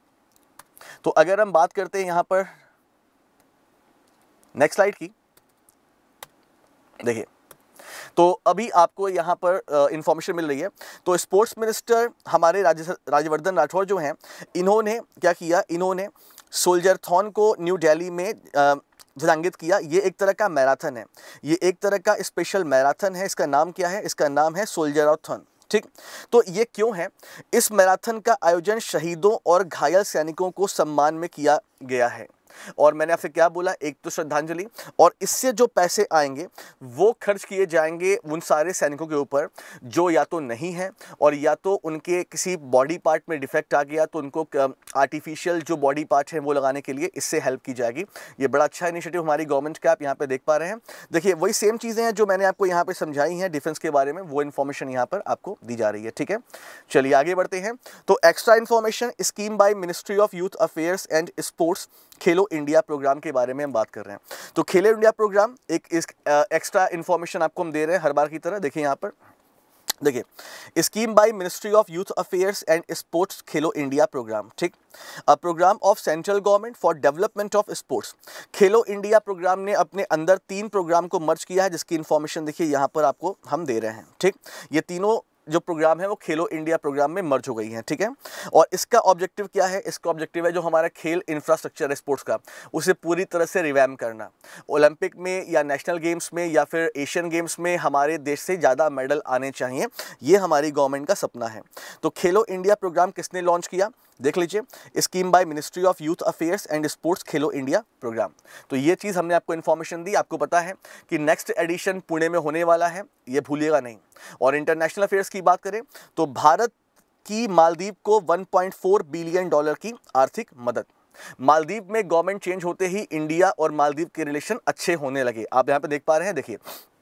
तो अगर हम बात करते हैं यहाँ पर नेक्स्ट स्लाइड की, देखिए, तो अभी आपको यहाँ पर इंफॉर्मेशन मिल रही है। तो स्पोर्ट्स मिनिस्टर हमारे राज्य राज्यवर्धन राठौर जो हैं, इन्होंने क्या किया, इन्होंने सोल्जरथॉन को न्यू दिल्ली में ध्वजांकित किया। ये एक तरह का मैराथन है, ये एक तरह का स्पेशल मैराथन है। इसका नाम क्या है, इसका नाम है सोल्जरथॉन। ठीक, तो ये क्यों है, इस मैराथन का आयोजन शहीदों और घायल सैनिकों को सम्मान में किया गया है। और मैंने आपसे क्या बोला, एक तो श्रद्धांजलि, और इससे जो पैसे आएंगे वो खर्च किए जाएंगे उन सारे सैनिकों के ऊपर जो या तो नहीं है और या तो उनके किसी बॉडी पार्ट में डिफेक्ट आ गया तो उनको आर्टिफिशियल जो बॉडी पार्ट है वो लगाने के लिए इससे हेल्प की जाएगी। ये बड़ा अच्छा इनिशिएटिव हमारी गवर्नमेंट का आप यहाँ पे देख पा रहे हैं। देखिए, वही सेम चीज़ें हैं जो मैंने आपको यहाँ पे समझाई हैं डिफेंस के बारे में, वो इन्फॉर्मेशन यहाँ पर आपको दी जा रही है। ठीक है, चलिए आगे बढ़ते हैं। तो extra information scheme by ministry of youth affairs and sports, Khelo India programme के बारे में हम बात कर रहे हैं। तो खेलो इंडिया प्रोग्राम एक एक्स्ट्रा इन्फॉर्मेशन आपको हम दे रहे हैं हर बार की तरह। देखिए यहाँ पर देखिए, scheme by ministry of youth affairs and sports Khelo India programme, ठीक, a programme of central government for development of sports. Khelo India programme ने अपने अंदर तीन प्रोग्राम को मर्ज किया है, जिसकी इन्फॉर्मेशन देखिए यहाँ पर आपको हम दे रहे हैं, ठीक। ये तीनों जो प्रोग्राम है वो खेलो इंडिया प्रोग्राम में मर्ज हो गई हैं, ठीक है। और इसका ऑब्जेक्टिव क्या है? इसका ऑब्जेक्टिव है जो हमारा खेल इंफ्रास्ट्रक्चर है स्पोर्ट्स का, उसे पूरी तरह से रिवैम करना। ओलंपिक में या नेशनल गेम्स में या फिर एशियन गेम्स में हमारे देश से ज़्यादा मेडल आने चाहिए, ये हमारी गवर्नमेंट का सपना है। तो खेलो इंडिया प्रोग्राम किसने लॉन्च किया? देख लीजिए, scheme by ministry of youth affairs and sports Khelo India programme. तो ये चीज़ हमने आपको इन्फॉर्मेशन दी। आपको पता है कि नेक्स्ट एडिशन पुणे में होने वाला है, ये भूलिएगा नहीं। और इंटरनेशनल अफेयर्स की बात करें तो भारत की मालदीव को one point four billion dollar की आर्थिक मदद। मालदीव में गवर्नमेंट चेंज होते ही इंडिया और मालदीव के रिलेशन अच्छे होने लगे। आप यहाँ पे देख पा रहे हैं, देखिए,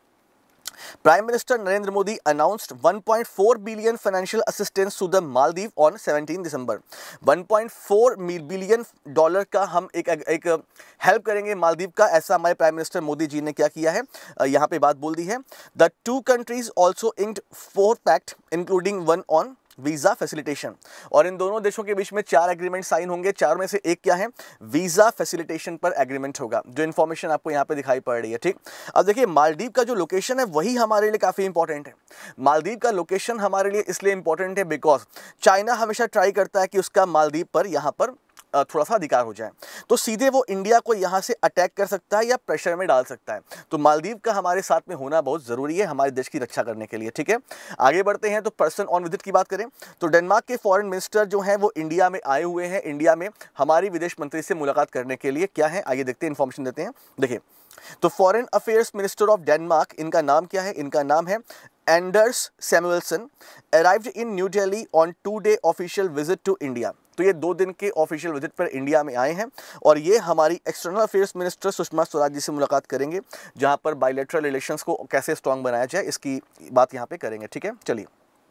Prime Minister Narendra Modi announced one point four billion financial assistance to the Maldives on seventeenth December. one point four billion dollar का हम एक एक हेल्प करेंगे मालदीव का, ऐसा हमारे प्राइम मिनिस्टर मोदी जी ने क्या किया है, यहाँ पे बात बोल दी है। The two countries also inked four pact, including one on visa facilitation. और इन दोनों देशों के बीच में चार एग्रीमेंट साइन होंगे, चार में से एक क्या है? वीज़ा फैसिलिटेशन पर एग्रीमेंट होगा, जो इन्फॉर्मेशन आपको यहाँ पे दिखाई पड़ रही है, ठीक। अब देखिए, मालदीव का जो लोकेशन है वही हमारे लिए काफ़ी इंपॉर्टेंट है। मालदीव का लोकेशन हमारे लिए इसलिए इंपॉर्टेंट है बिकॉज चाइना हमेशा ट्राई करता है कि उसका मालदीव पर यहाँ पर थोड़ा सा अधिकार हो जाए, तो सीधे वो इंडिया को यहाँ से अटैक कर सकता है या प्रेशर में डाल सकता है। तो मालदीव का हमारे साथ में होना बहुत ज़रूरी है हमारे देश की रक्षा करने के लिए, ठीक है। आगे बढ़ते हैं तो पर्सन ऑन विजिट की बात करें तो डेनमार्क के फॉरेन मिनिस्टर जो हैं वो इंडिया में आए हुए हैं। इंडिया में हमारी विदेश मंत्री से मुलाकात करने के लिए क्या है, आइए देखते हैं, इन्फॉर्मेशन देते हैं। देखिए, तो foreign affairs minister of Denmark, इनका नाम क्या है? इनका नाम है Anders Samuelsen, arrived in New Delhi on two day official visit to India. तो ये दो दिन के ऑफिशियल विजिट पर इंडिया में आए हैं और ये हमारी external affairs minister Sushma Swaraj ji से मुलाकात करेंगे, जहां पर बायलैटरल रिलेशंस को कैसे स्ट्रॉन्ग बनाया जाए इसकी बात यहां पे करेंगे, ठीक है। चलिए,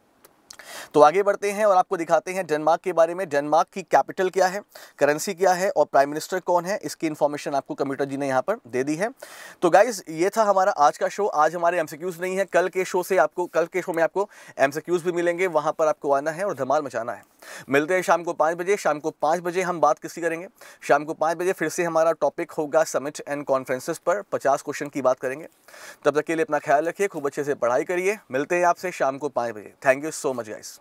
तो आगे बढ़ते हैं और आपको दिखाते हैं डेनमार्क के बारे में। डेनमार्क की कैपिटल क्या है, करेंसी क्या है और प्राइम मिनिस्टर कौन है, इसकी इन्फॉर्मेशन आपको कंप्यूटर जी ने यहाँ पर दे दी है। तो गाइज, ये था हमारा आज का शो। आज हमारे एमसीक्यूज नहीं है, कल के शो से आपको कल के शो में आपको एमसीक्यूज भी मिलेंगे, वहाँ पर आपको आना है और धमाल मचाना है। मिलते हैं शाम को पाँच बजे। शाम को पाँच बजे हम बात किसकी करेंगे? शाम को पाँच बजे फिर से हमारा टॉपिक होगा समिट एंड कॉन्फ्रेंसेस पर, पचास क्वेश्चन की बात करेंगे। तब तक के लिए अपना ख्याल रखिए, खूब अच्छे से पढ़ाई करिए। मिलते हैं आपसे शाम को पाँच बजे। Thank you so much guys.